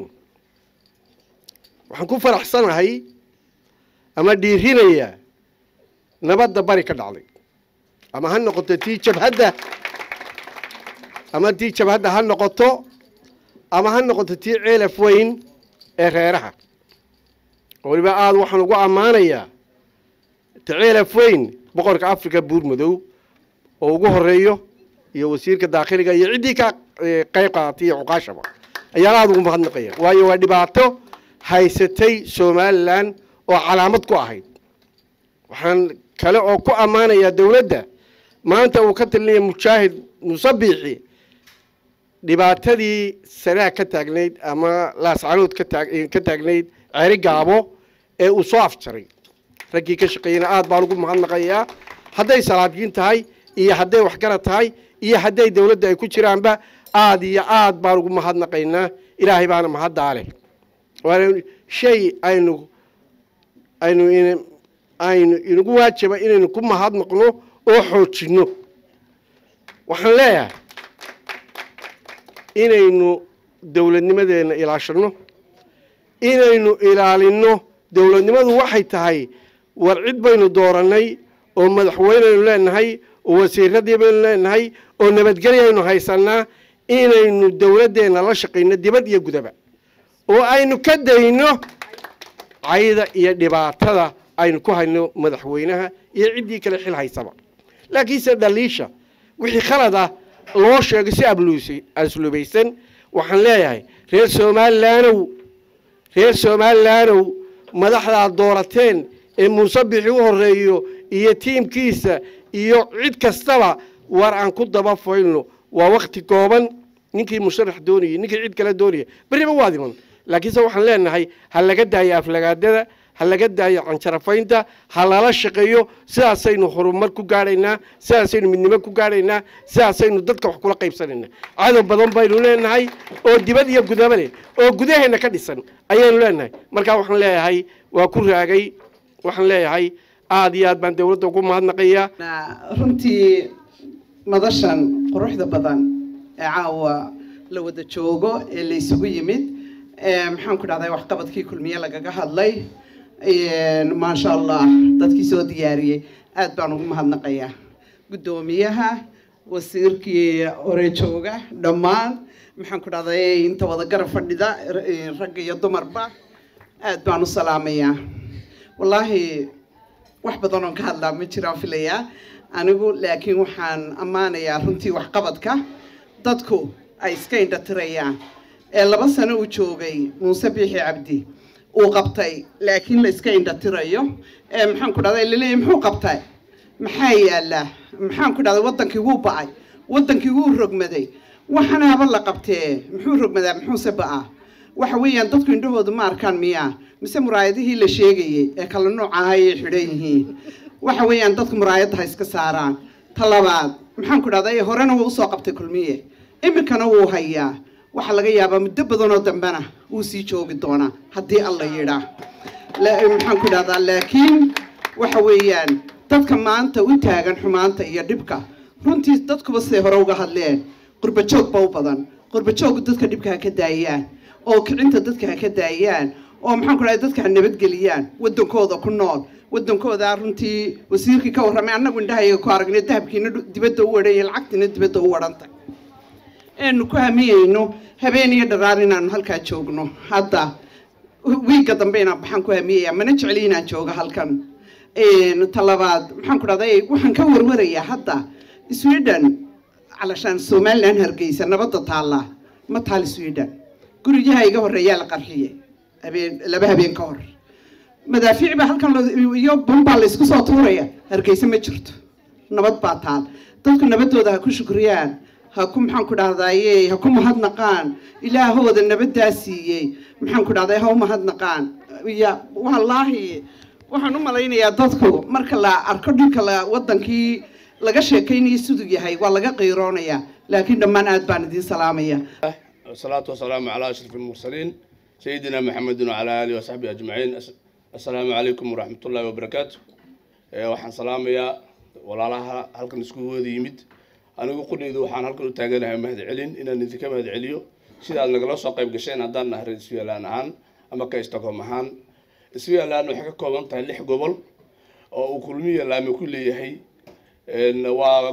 وحن كفر أحسن هاي أما ديرهنا إياه نبض بركة عليك أما هالنقطة تي شبهده أما تي شبهده هالنقطة أما هالنقطة تي عيلة فوين غيرها ولبا آد وحن نقول أمانة إياه تعيلة فوين بقولك أفريقيا بور مدو ووجه الرئيو يوسير كداخلي جاي عدي ك قيقاتي عقاشبة أيام هذا مهند قيا ويا ودي بعته هاي ستي سومالان وعلامات كواهيد وحن كلا أكو أمانة يا دولة ده ما أنت وقت اللي مشاهد مصبيحي دي بعته دي سريع كتاجنيد أما لا سعود كتاج كتاجنيد عرق عبو وصاف شري رجي كشقينا آد بارقول مهند قيا هذا يساعدين تهاي iyo haday wax kala tahay iyo haday dawladda ay ku jiraanba aad iyo aad baan ugu mahadnaqaynaa ilaahay baana mahaddaale waa shay aynu aynu aynu inagu waajaba inaynu ku mahadnaqno oo xoojino waxaan leeyahay inaynu dawladnimadeena ilaashano inaynu ilaalino dawladnimadu waxay tahay war cid baynu dooranay oo madaxweyneynu leenahay ووسيرة دي بين هاي ونبتجري إنه هاي سنة inaynu dowladdeena la shaqayno dibad iyo gudaba oo aynu ka dayno cayda iyo dhibaatada aynu ku hayno madaxweynaha iyo ciddii kale xil haysaba laakiinse dhaliisha wixii khalad ah loo sheegay si abluusi aslubaysan waxaan leeyahay reer Soomaalilaanow reer Soomaalilaanow madaxda doorateen ee Muuse Bixi u horeeyo iyo tiimkiisa iyo cid kastaba war aan ku daba foylno waa waqti kooban ninkii musharax doonayay ninkii cid kale doonayay bariba waadiman laakiinse waxaan leenahay hal laga daayo aflagaadada hal laga daayo canjarafaynta hal lala shaqeeyo sidaasaynu horumar ku gaaraynaa sidaasaynu midnimo ku gaaraynaa sidaasaynu dadka wax kula qaybsanaynaa cadow badan baynu leenahay oo dibad iyo gudaba leh oo gudaheena ka dhisan ayaynu leenahay marka waxaan leeyahay waa ku raagay waxaan leeyahay aad iyo aad baan dawladda ugu mahadnaqayaa runtii madashan quruxda badan ee caawa la wada joogo ee la isugu yimid maxaan ku dhahday wax qabadkii kulmiye lagaga hadlay maasha allah dadkii soo diyaariyey aad baan ugu mahadnaqayaa guddoomiyaha wasiirkii hore jooga dhammaan maxaan ku dhahday inta wada garab fadhida rag iyo dumarba aad baan u salaamayaa wallaahi wax badan oo ka hadlaa ma jiraan filayaa anigu laakiin waxaan ammaanayaa runtii wax qabadka dadku ay iska indhatirayaan ee laba sano uu joogay Muuse Bixi Cabdi uu qabtay laakiin la iska indhatirayo ee maxaan ku dhahday leeyahay muxuu qabtay maxay yaala maxaan ku dhahday wadankii wuu bacay wadankii wuu rogmaday waxana haba la qabtee muxuu rogmadaa muxuu se baa waxa weeyaan dadku indhahoodu ma arkaan miyaa mise muraayadihii la sheegayay ee kala nooc ah ay xidhan yihiin waxa weeyaan dadku muraayadaha iska saaraan talabaad maxaan ku dhahday horena wuu soo qabtay kulmiye imikana wuu hayaa waxa laga yaabaa muddo badan oo dambana uu sii joogi doonaa haddii alla yidhaa maxaan ku dhahdaa laakiin waxa weeyaan dadka maanta u taagan xumaanta iyo dhibka runtii dadkuba siday hore uga hadleen qurba joog ba u badan qurba joog dadka dhibka ha ka daayaan oo kicinta dadka ha ka daayaan oo maxaan ku dhahdaa dadka ha nabadgeliyaan wadankooda ku nool wadankooda runtii wasiirkii ka warramay annagu indhahayga ku aragnay dahabkiina dibadda u wadhayay lacagtiina dibadda u wadhantay eenu ku hamiyeyno habeen iyo dharaar inaanu halkaa joogno hadda wiigga dambe inaan baxaan ku hamiyayaa mana jecli inaan joogo halkan talabaad maxaan ku dhahday waxaan ka warwarayaa hadda Sweden calashaan Somaliland Hargeysa nabadda taala ma taal Sweden guriyaha iga horeeyaa la qarxiyay habeen laba habeen ka hor madaafiic ba halkan iyo bomba la isku soo tuuraya Hargeysa ma jirto nabad baa taal dadku nabadooda ha ku shukriyaan ha ku maxaan ku dhahdaayay ha ku mahadnaqaan ilaahooda nabaddaa siiyey maxaan ku dhahday ha u mahadnaqaan ya wallaahi waxaan u malaynayaa dadku marka la arko dhulka la wadankii laga sheekaynayo siduu yahay waa laga qiiroonayaa laakiin dhammaan aad baan idin salaamaya والصلاة والسلام على أشرف المرسلين سيدنا محمد وعلى آله وصحبه أجمعين السلام عليكم ورحمة الله وبركاته وحن سلام يا ولا لها هلكن سكوا ذي يمد أنا أقول إذا وحن هلكن تاجنا مهد علين إن نذكر مهد عليو سيد على نقلاص ساقي بقشين هذا نهر السوية لان عن أما كيستقام هان السوية لان وحكي كمان تهلح قبل وكل مية لام كل يهي إن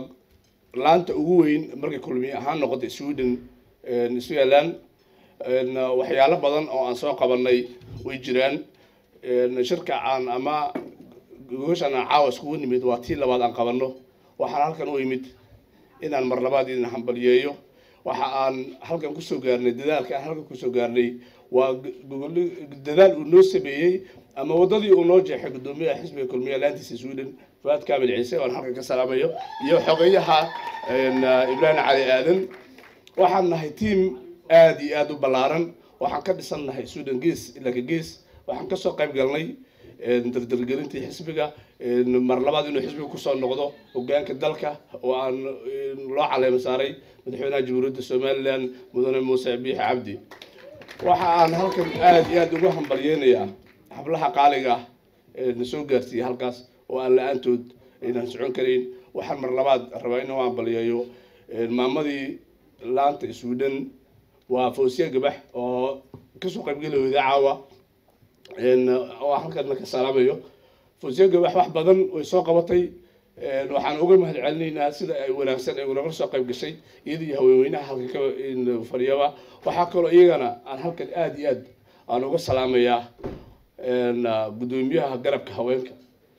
ولان تقوين مركي كل مية هان نقطة السودان Switzerland waxyaalo badan oo aan soo qabanay way jiraan shirka aan ama gooshan caawas ku nimid waa tii labaad aan qabano waxaan halkan u yimid inaan mar labaad idin hambaliyeeyo waxa aan halkan ku soo gaarnay dadaalka aan halkan ku soo gaarnay waa dadaal uu noo sameeyay ama wadadii uu noo jeexay gudoomiyaha xisbiga kulmiye laantiisa Sweden Fuad Kamil Ciise oo halkan ka salaamayo iyo xogeyaha Ibrahim Cali Aadan waxaan nahay team aad iyo aad u balaaran waxaan ka dhisanahay Sweden gees ilaa gees waxaan ka soo qayb galnay dardargelintii xisbiga mar labaad inuu xisbiga ku soo noqdo hoggaanka dalka oo aan loo caleemo saaray madaxweynaha jamhuuriyadda Soomaaliland mudane Muuse Bixi Cabdi waxa aan halkan aad iyo aad ugu hambalyeeynaa xablaha qaaliga ee soo gaarsiiyay halkaas oo aan la'aantood inaan socon karin waxaan mar labaad rabaa inaan hambalyeeyo maamadii laanta Sweden waa Fawsiya Gabax oo ka soo qayb galay caawa in oo halkan ka salaamayo Fawsiya Gabax wax badan oo soo qabatay waxaan uga mahad celinaynaa sida ay wanaagsan ay unaga soo qayb gashay iyadii haweenweynaha halkan ka fadhiyaba waxaa kaloo iyagana aan halkan aad iyo aad aan uga salaamayaa gudoomiyaha garabka haweenka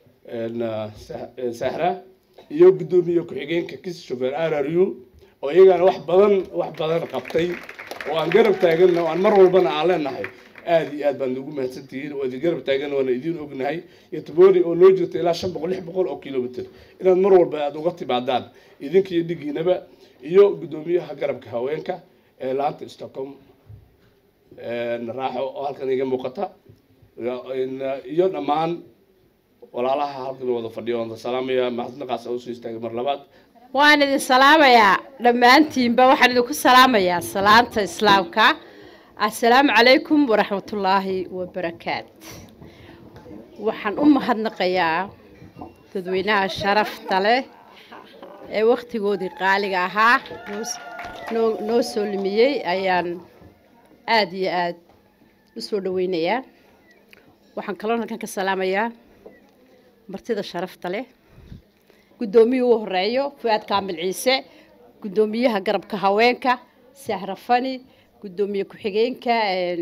sahra iyo gudoomiye ku-xigeenka kis shofeer araru oo iyagana wax badan wax badan qabtay oo aan garab taaganna oo aan mar walbana aan leenahay aad iyo aad baan ugu mahadsantihiin oo idin garab taagan waana idin ognahay iyo Tibori oo loo jirto ilaa shan boqol lix boqol oo kiiloomitir inaad mar walba aad uga timaadaan idinka iyo dhigiinaba iyo gudoomiyaha garabka haweenka ee laanta Stockholm ee raaxo oo halkan iga muuqata iyo dhammaan walaalaha halkan wada fadhiyo oo salaamaya mahadnaqaas oo soo istaagay mar labaad waan idin salaamayaa dhammaantiinba waxaan idinku salaamayaa salaanta islaamka السلام عليكم ورحمة الله وبركاته وحن أم هالنقيا تدوينا شرف تله وقت جودي قالي ها نوس نو نوسولمية أيان آدي آد سودوينيا وحن كلنا كان كسلام يا مرتدى شرف تله قدومي وهريو فؤاد كامل عيسى قدومي هقرب كهوينكا سهر فني قدومي كحجينكا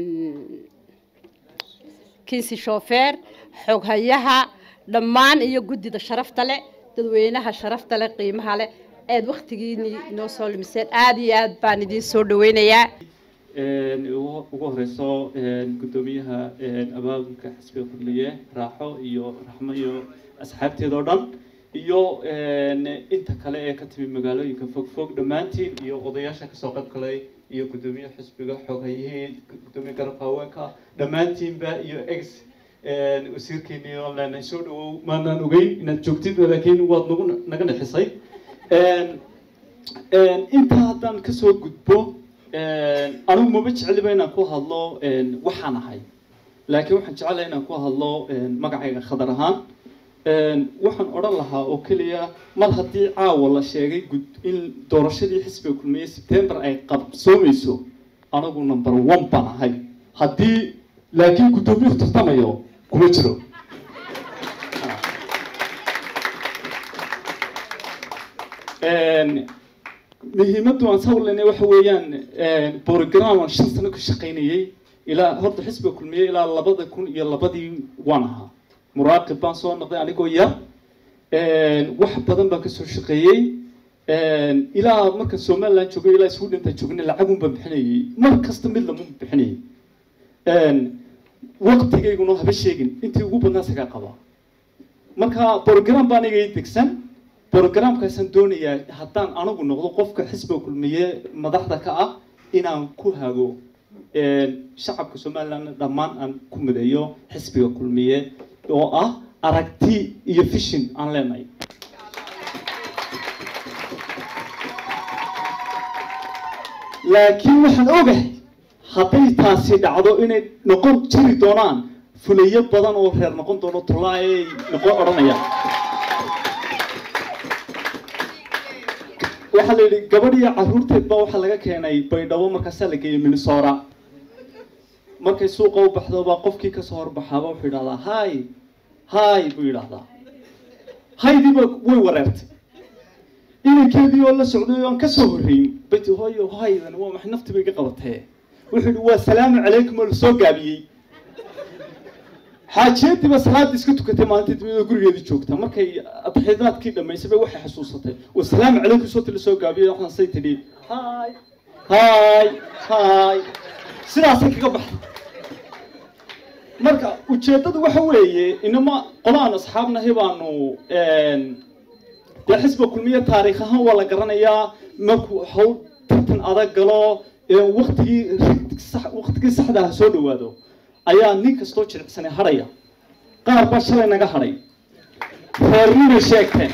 كيسي شوفير حوق هيها دمان iyo gudida sharafta leh dadweynaha sharafta leh qiimaha leh aad waqtigiini noo soo limiseen aad iyo aad baan idin soo dhaweynayaa een ugu horeyso een gudoomiyaha een abaabulka xisbiga kulliye raaxo iyo raxmo iyo asxaabteeda oo dhan iyo een inta kale ee ka timi magaalooyinka fog fog dhamaantiin iyo odayaasha ka soo qayb galay iyo gudoomiyaha xisbiga xoogayeen gudoomiyaha garabka haweenka dhamaantiinba iyo ex een wasiirkeeni oo lana soo dhawow maanaan ogeyn inaad joogtid laakiin waad nagu naga naxisay een een inta haddaan ka soo gudbo een anigu ma jeceliba inaan ku hadlo een waxaan ahay laakiin waxaan jecelahay inaan ku hadlo een magacayga khadar ahaan een waxaan oran lahaa oo kaliya mar haddii caawa la sheegay in doorashadii xisbiga kulmiye September ay qabsoomayso anagu number one baan ahay haddii laakiin gudoomiyuhu tartamayo kuma jiro een muhiimaddu aan sawirnay waxa weeyaan een program aan shan sano ka shaqaynayay ilaa horta xisbiga kulmiye ilaa labada kun iyo labadii waan ahaa muraaqib baan soo noqday anigoo yar een wax badan baan ka soo shaqeeyay een ilaa marka Soomaaliland joogay ilaa isku dhinta joognay lacag un baan bixinayay mar kasta mid lama bixinayay een waqtigeyguna haba sheegin intii ugu badnaa saga qaba marka program baan iga degsan programkaasaan doonayaa haddaan anigu noqdo qofka xisbiga kulmiye madaxda ka ah inaan ku hago een shacabka Soomaaliland dhammaan aan ku mideeyo xisbiga kulmiye oo ah aragti iyo vision aan leenahay laakiin waxaan ogahay hadday taasi dhacdo inay noqon jiri doonaan fuliyo badan oo reer noqon doono tolaay noqon oranaya waxa la yiri gabadhiya caruurteed baa waxa laga keenay baydhabo markaas la geeyay Minnesota markay suuqa u baxdo baa qofkii ka soo horbaxaba wuxuu yiraahdaa hay hay buu yiraahdaa haydiba way wareertay inankeedii oo la socday oo aan ka soo horeeyay bati hooyo haydan waa maxay nafti bay ka qabatay wuxuu yiri waa salaamu calaykum oo soo gaabiyay xaajiyadii baa salaad iska tukatay maalintii gurigeedii joogta markay adxiidaadkii dhameysay bay waxay xasuusatay waa salaamu calaykum soo tili soo gaabiyay waxaan say tidhi hay hay hay sidaas kaga baxay marka ujeedadu waxa weeye inama qolaan asxaabna hibaanu een de xisbiga kulmiye taariikh ahaan waa la garanayaa markuu hawl tartan adag galo ee waqtigii sax waqtigii saxda ah soo dhawaado ayaa nin kastoo jilicsanay haraya qaar baa shalay naga haray reernina sheegteen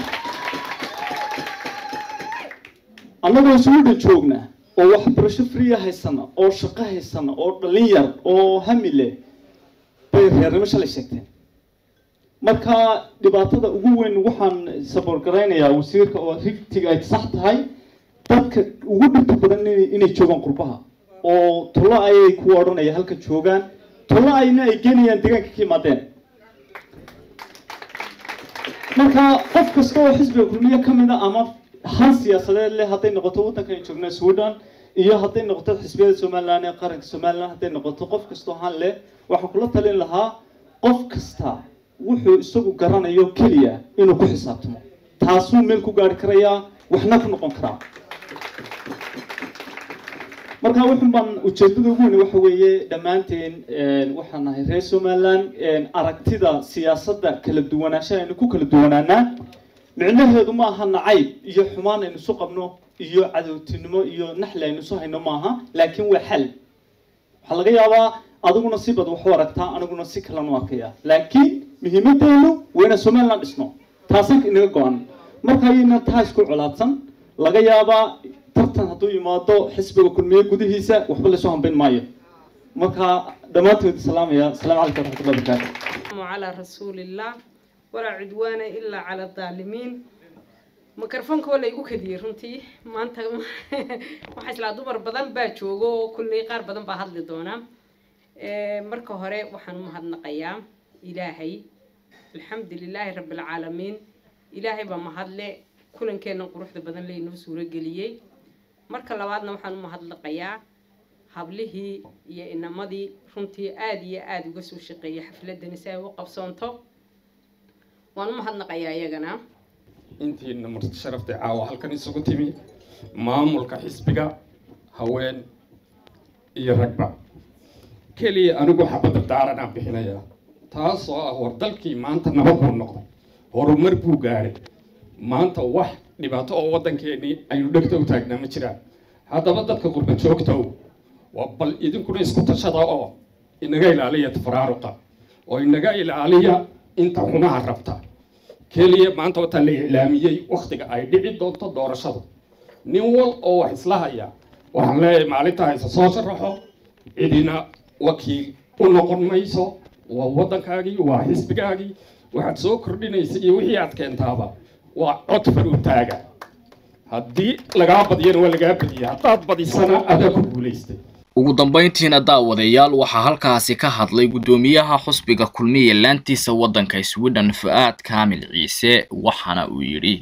annagoo suudan joogna oo wax barasho free haysana oo shaqo haysana oo dhalin yar oo hamile bay reernimo shalay sheegteen marka dhibaatada ugu weyn waxaan support gareynayaa wasiirka oo rigtiga ay sax tahay dadka ugu dhibta badan inay joogaan qurbaha oo tolo ay ku oranaya halka joogaan tolo ayna ay geenayaan deegaanka ka yimaadeen marka qof kasta oo xisbiga kulmiye ka mid ah ama han siyaasadeed leh hadday noqoto waddanka ay joogna Sweden iyo hadday noqoto xisbiyada Soomaaliland ee qaranka Soomaaliland hadday noqoto qof kasta oo han leh waxaan kula talin lahaa qof kasta wuxuu isagu garanayo kaliya inuu ku xisaabtamo taasuu meel ku gaari karayaa waxna ku noqon karaa marka wuxuu baan ujeedada ugu weyn waxa weeye dhamaanteen waxaan nahay reer Soomaaliland aragtida siyaasadda kala duwanaanshaha aynu ku kala duwanaanaa micnaheedu ma aha nacayb iyo xumaan aynu soo qabno iyo cadowtinimo iyo naxli aynu soo hayno maaha laakiin waa xal waxa laga yaabaa adiguna si bad wax u aragtaa aniguna si kale u arkaya laakiin muhiimadeenu waa in Soomaaliland dhisno taasoo inaga go'an marka ayna taas ku culaadsan laga yaabaa tartan hadduu yimaado xisbiga kulmiye gudihiisa waxba la soo hanbin maayo marka dhamaantood salaamaya assalaamu calaykum warahmatullahi wabarakatuh ala rasuulillah wala cudwaana illa ala dhalimin mikrofoonka wala igu kadiyay runtii maanta waxa isla dumar badan baa joogo kulli qaar badan baa hadli doona ee marka hore waxaan u mahadnaqayaa ilaahay alxamdulilaahi rabbil caalamiin ilaahay baa mahadle kulankeena quruxda badan leeynoo suura galiyay marka labaadna waxaan u mahadnaqayaa hablihii iyo inamadii runtii aad iyo aad uga soo shaqeeyay xafladani si ay u qabsoonto waan u mahadnaqayaa iyagana intiina marti sharafta caawa halkan isugu timi maamulka xisbiga haween iyo ragba kaliya anigu xabad daaran aan bixinaya taasoo ah war dalkii maanta nabad buu noqday horumar buu gaaray maanta wax dhibaato oo waddankeennii aynu dhegta u taagnaa ma jiraan haddaba dadka qurba joogtow waa bal idinkuna isku tashada oo inaga ilaaliya tafaraaruqa oo inaga ilaaliya inta xumaha rabta kaliya maanta wata la ilaamiyey waqtiga ay dhici doonto doorashada nin wal oo wax isla haya waxaan leeyahay maalinta haysa soo sharaxo cidina wakiil u noqon mayso waa waddankaagii waa xisbigaagii waxaad soo kordhinaysa iyo wixii aad keentaaba waa cod far u taaga haddii lagaa badiyana waa lagaa badiya haddaad badisana adaa ku guulaystay ugu dambeyntiina daawadayaal waxaa halkaasi ka hadlay gudoomiyaha xusbiga kulmiye laantiisa waddanka Sweden Fuad Kamil Ciise waxaana uu yiri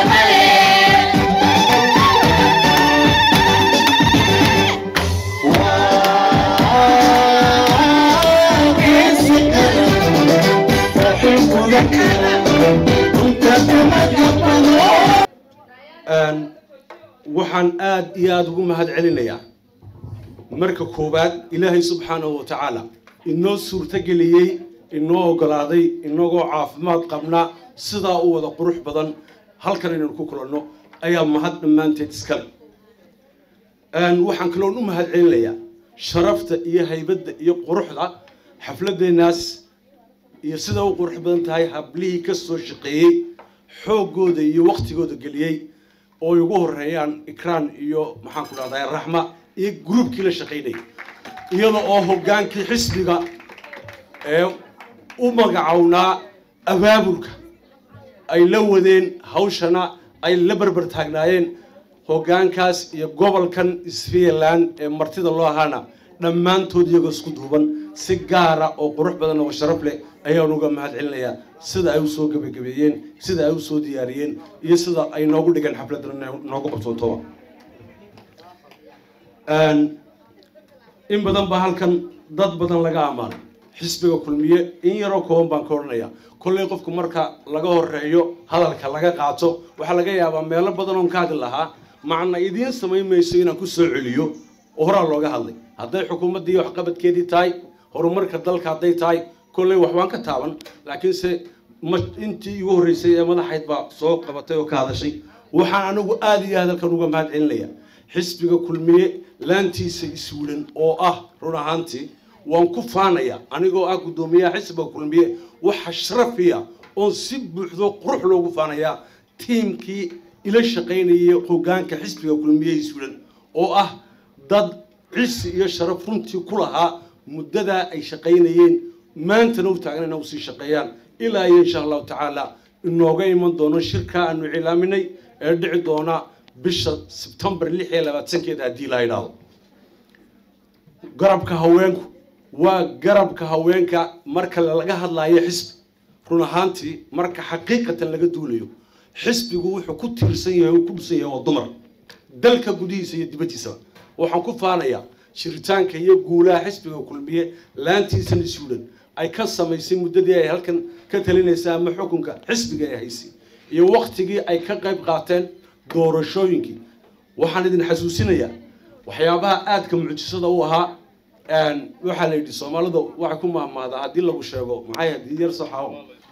waxaan aad iyo aad ugu mahad celinayaa marka koobaad ilaahay subxaanahu wa tacaala inoo suurta geliyey inoo ogolaaday inagoo caafimaad qabna sidaa u wada qurux badan halkan inaan ku kulanno ayaa mahad dhammaanteed iskale waxaan kaloon u mahad celinayaa sharafta iyo haybadda iyo quruxda xafladeenaas iyo sida u qurux badan tahay hablihii ka soo shaqeeyey xooggooda iyo waqtigooda geliyey oo ugu horeeyaan ikraan iyo maxaan ku dhahdaa raxma iyo groupkii la shaqeynayay iyada oo hoggaankii xisbiga ee u magacawnaa abaabulka ay la wadeen hawshana ay la barbar taagnaayeen hoggaankaas iyo gobolkan Switzerland ee martida loo ahaana dhammaantood iyagoo isku duuban si gaara oo qurux badan oo sharaf leh ayaan uga mahad celinayaa sida ay u soo gabagabeeyeen sida ay u soo diyaariyeen iyo sida ay noogu dhigan xafladan noogu qabsoonto in badan ba halkan dad badan laga amaanay xisbiga kulmiye in yaroo kooban baan ka oranayaa kolley qofku marka laga horeeyo hadalka laga qaato waxaa laga yaabaa meelo badan oo ka hadli lahaa macna idiin samayn mayso inaan ku soo celiyo oo horaa looga hadlay hadday xukuumaddii waxqabadkeedii tahay horumarka dalka hadday tahay kolley wax waan ka taaban laakiinse intii igu horreysay ee madaxayd baa soo qabatay oo ka hadashay waxaan anigu aad iyo aad halkan uga mahad celinayaa xisbiga kulmiye laantiisa Sweden oo ah run ahaantii waan ku faanaya anigoo ah gudoomiyaha xisbiga kulmiye waxa sharafiya oo si buuxdo qurux loogu faanaya tiimkii ila shaqeynayay hoggaanka xisbiga kulmiye Sweden oo ah dad cisi iyo sharaf runtii ku lahaa muddada ay shaqeynayeen maantana u taagnayna u sii shaqeeyaan ilaa insha Allah ta'ala inooga iman doono shirka aanu cilaaminay ee dhici doona bisha September lix iyo labaatan-keeda hadii la yiraahdo garabka haweenku waa garabka haweenka marka laga hadlayo xisbi run ahaantii marka xaqiiqatan laga duulayo xisbigu wuxuu ku tiirsan yahay oo ku dhisan yahay waa dumar dalka gudihiisa iyo dibaddiisa waxaan ku faanayaa shiritaanka iyo guulaha xisbiga kulmiye laantiisana Suudaan ay ka samaysay muddadii ay halkan ka talinaysa ama xukunka xisbiga ay haysay iyo waqtigii ay ka qayb qaateen doorashooyinkii waxaan idin xasuusinayaa waxyaabaha aadka mucjisada u ahaa een waxa la yidhi Soomaalida waxa ku maahmaada hadii lagu sheego maxay hadii yar saxaw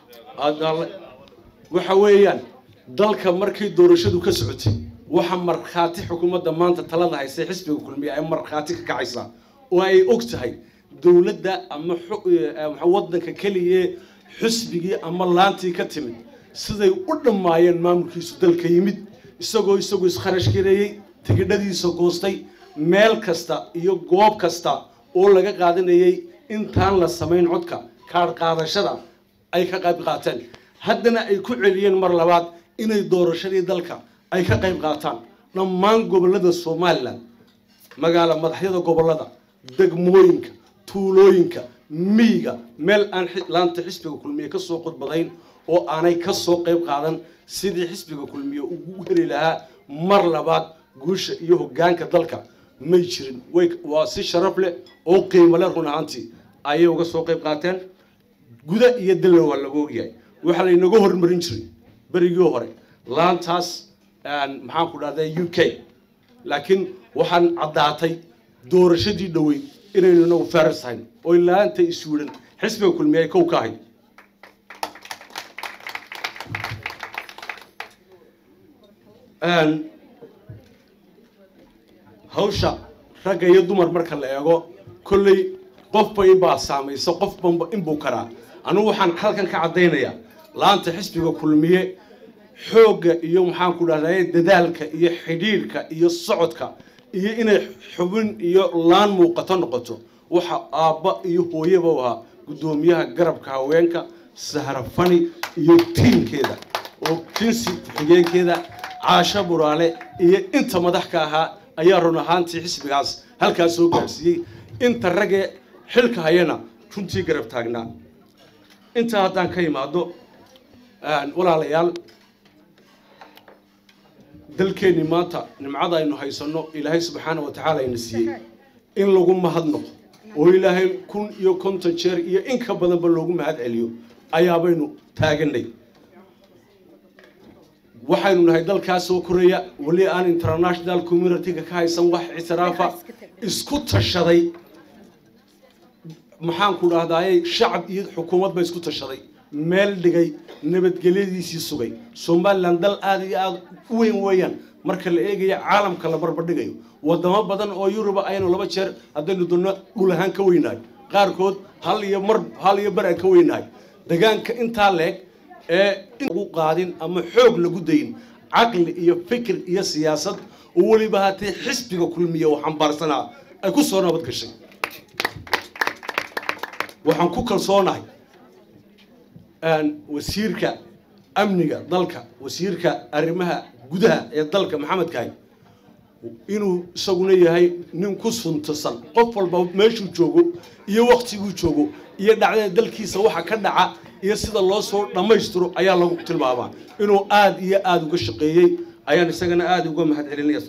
waxa weeyaan dalka markii doorashadu ka socotay waxa marxaati xukuumadda maanta talada haysay xisbiga kulmiye ay marxaati ka kacaysa oo ay og tahay dawladda ama wadanka kaliya xisbigii ama laantii ka timid siday u dhamaayeen maamulkiisu dalka yimid isagoo isagoo iskharash gareeyay tigidhadiisa goostay meel kasta iyo goob kasta oo laga qaadanayay intaan la sameyn codka kaar qaadashada ay ka qayb qaateen haddana ay ku celiyeen mar labaad inay doorashadii dalka ay ka qayb qaataan dhammaan gobolada Soomaaliland magaala madaxyada gobolada degmooyinka tuulooyinka miyiga meel aan laanta xisbiga kulmiye ka soo qodbadayn oo aanay ka soo qayb qaadan sidii xisbiga kulmiye ugu heli lahaa mar labaad guusha iyo hoggaanka dalka ma jirin way waa si sharaf leh oo qiimo leh run ahaantii ayay uga soo qayb qaateen guda iyo dal waa lagu ogyahay waxa la inaga hormarin jiray barigii hore laantaas aan maxaan ku dhahday U K laakiin waxaan cadaatay doorashadii dhaweyd inaynu nagu faarsayn oo laanta Suudaan xisbiga kulmiye kow ka ahay aan hawsha ragga iyo dumar marka la eego kullay qofba inbaa saamayso qofba inbuu karaa anigu waxaan halkan ka cadaynayaa laanta xisbiga kulmiye xoogga iyo maxaan ku dhahday dadaalka iyo xidhiidhka iyo socodka iyo inay xubin iyo laan muuqato noqoto waxa aabba iyo hooyaba waa gudoomiyaha garabka haweenka Sahra Fani iyo tiimkeeda oo tinsi xigeenkeeda caasha buraale iyo inta madax ka ahaa ayaa run ahaantii xisbigaas halkaas soo gaarsiiyay inta ragga xilka hayana runtii garab taagnaa inta haddaan ka yimaado aan walaalayaal dalkeeni maanta nimcada aynu haysano ilaahay subxaanahu wa ta'ala ayna siiyay in lagu mahadnaqo oo ilaahay kun iyo konton jeer iyo in ka badan ba loogu mahad celiyo ayaa baynu taaganay waxaynu nahay dalkaas oo koreya wali aan international community ka haysan wax ictiraafa isku tashaday maxaan ku dhahdaayay shacab iyo xukuumad ba isku tashaday meel dhigay nabadgelyadiisii sugay Soomaaliland dal aad iyo aad u weyn weeyaan marka la eegayo caalamka la barbardhigayo wadamo badan oo Yurub aynu laba jeer hadaynu doonno dhul ahaan ka weynaay qaarkood hal iyo mar hal iyo bar ka weynaay deegaanka inta leeg ee ugu qaadin ama xoog lagu dayin aqli iyo fikir iyo siyaasad oo waliba haatay xisbiga kulmiye oo xambaarsanaa ay ku soo nabad gashay waxaan ku kalsoonahay aan wasiirka amniga dalka wasiirka arrimaha gudaha ee dalka Maxamed Kaay inuu isaguna yahay nin ku suntasan qof walba meeshuu joogo iyo waqtiguu joogo iyo dhacdada dalkiisa waxa ka dhaca iyo sida loo soo dhameystiro ayaa lagu tilmaabaa inuu aad iyo aad uga shaqeeyay ayaan isagana aad uga mahad celinayaa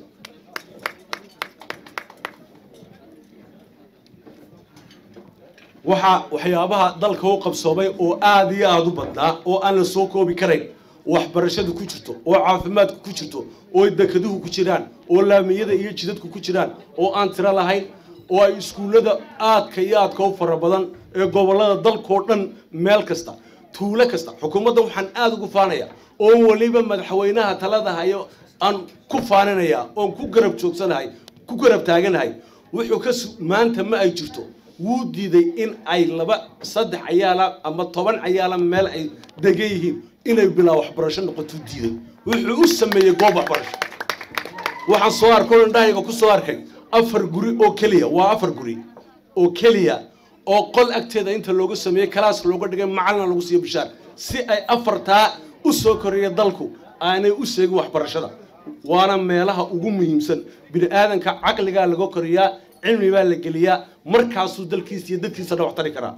waxa waxyaabaha dalka uu qabsoomay oo aad iyo aad u badnaa oo aan la soo koobi karayn waxbarashadu ku jirto oo caafimaadku ku jirto oo dekeduhu ku jiraan oo laamiyada iyo jidadku ku jiraan oo aan tira lahayn oo ay iskuulada aadka iyo aadka u fara badan ee gobolada dalka oo dhan meel kasta tuulo kasta xukuumadda waxaan aad ugu faanayaa oo waliba madaxweynaha talada hayo aan ku faaninayaa oo ku garab joogsanahay ku garab taaganahay wuxuu ka maanta ma ay jirto wuu diiday in ay laba saddex ayaala ama toban ayaala meel ay degan yihiin inay bilaa waxbarasho noqoto diiday wuxuu u sameeyay goob waxbarasho waxaan soo arkay indhahayga ku soo arkay afar guri oo kaliya waa afar guri oo kaliya oo qol agteeda inta looga sameeyay kalaas looga dhigay macallin lagu siiyo bishaar si ay afartaa u soo koriyo dalku aanay u seegin waxbarashada waana meelaha ugu muhiimsan bini aadanka caqliga laga koriyaa cilmi baa la geliyaa markaasuu dalkiisa iyo dadkiisa wax tari karaa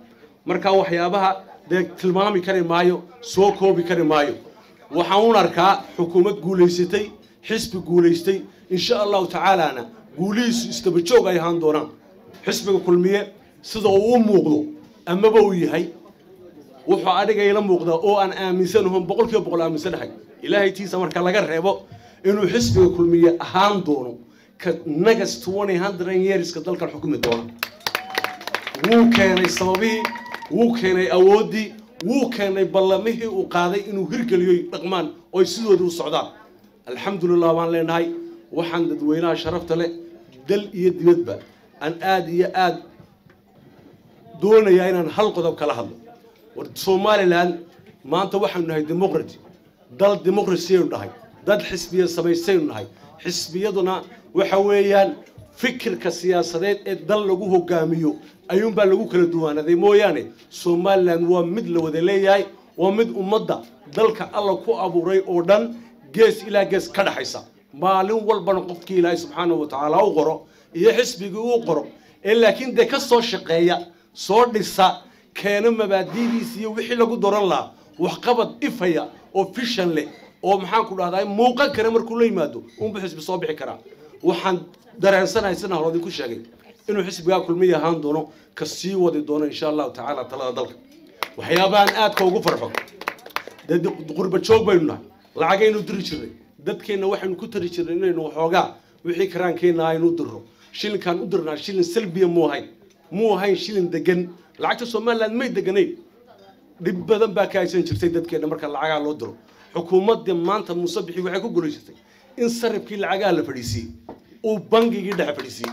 marka waxyaabaha dee tilmaami kari maayo soo koobi kari maayo waxaan u arkaa xukuumad guulaysatay xisbi guulaystay insha allahu tacaalana guulihiisu istaba joog ay ahaan doonaan xisbiga kulmiye sida uu u muuqdo amaba uu yahay wuxuu adiga ila muuqdaa oo aan aaminsanahay boqolkiiba boqol aaminsanahay ilaahay tiisa marka laga reebo inuu xisbiga kulmiye ahaan doono ka next one hundred years ka dalkan xukumi doono wuu keenay sababihii wuu keenay awoodii wuu keenay ballamihii uu qaaday inuu hirgeliyo dhaqmaan oo sidooda u socdaan alxamdulillah waan leenahay waxaan dadweynaha sharafta leh dal iyo dibadba aan aad iyo aad doonayaa inaan hal qodob kala hadlo war Somaliland maanta waxaanu nahay democracy dal democracy aynu nahay dad xisbiya samaysaynu nahay xisbiyaduna waxa weeyaan fikirka siyaasadeed ee dal lagu hogaamiyo ayuun baa lagu kala duwanaaday mooyaane Somaliland waa mid la wada leeyahay waa mid ummadda dalka alla ku abuuray oo dhan gees ilaa gees ka dhaxaysa maalin walbana qofkii ilaahay subxaanahu wa tacaala u qoro iyo xisbigii uu qoro ee laakiin de ka soo shaqeeya soo dhisa keena mabaadidiisa iyo wixii lagu doran lahaa wax qabad ifaya oo fishan leh oo maxaan ku dhahdaa muuqan kara markuu la yimaado uun buu xisbi soo bixi karaa waxaan dareensanahay sina hore ku sheegay inuu xisbiga kulmiye ahaan doono ka sii wadi doono insha allahu tacaala talada dalka waxyaabahan aadka ugu farxo dad qurba joog baynu nahay lacagaynu diri jirnay dadkeena waxaynu ku tari jirnay inaynu waxoogaa wixii karaankeena aynu dirro shilinkaan u dirnaa shilin salbiya muu ahayn muu ahayn shilin degan lacagta Somaliland may deganayn dhib badan baa ka haysan jirtay dadkeena marka lacagaha loo diro xukuumadda maanta Muuse Bixi waxay ku guulaysatay in sarifkii lacagaha la fadhiisiyay oo bangigii dhex fadhiisiyay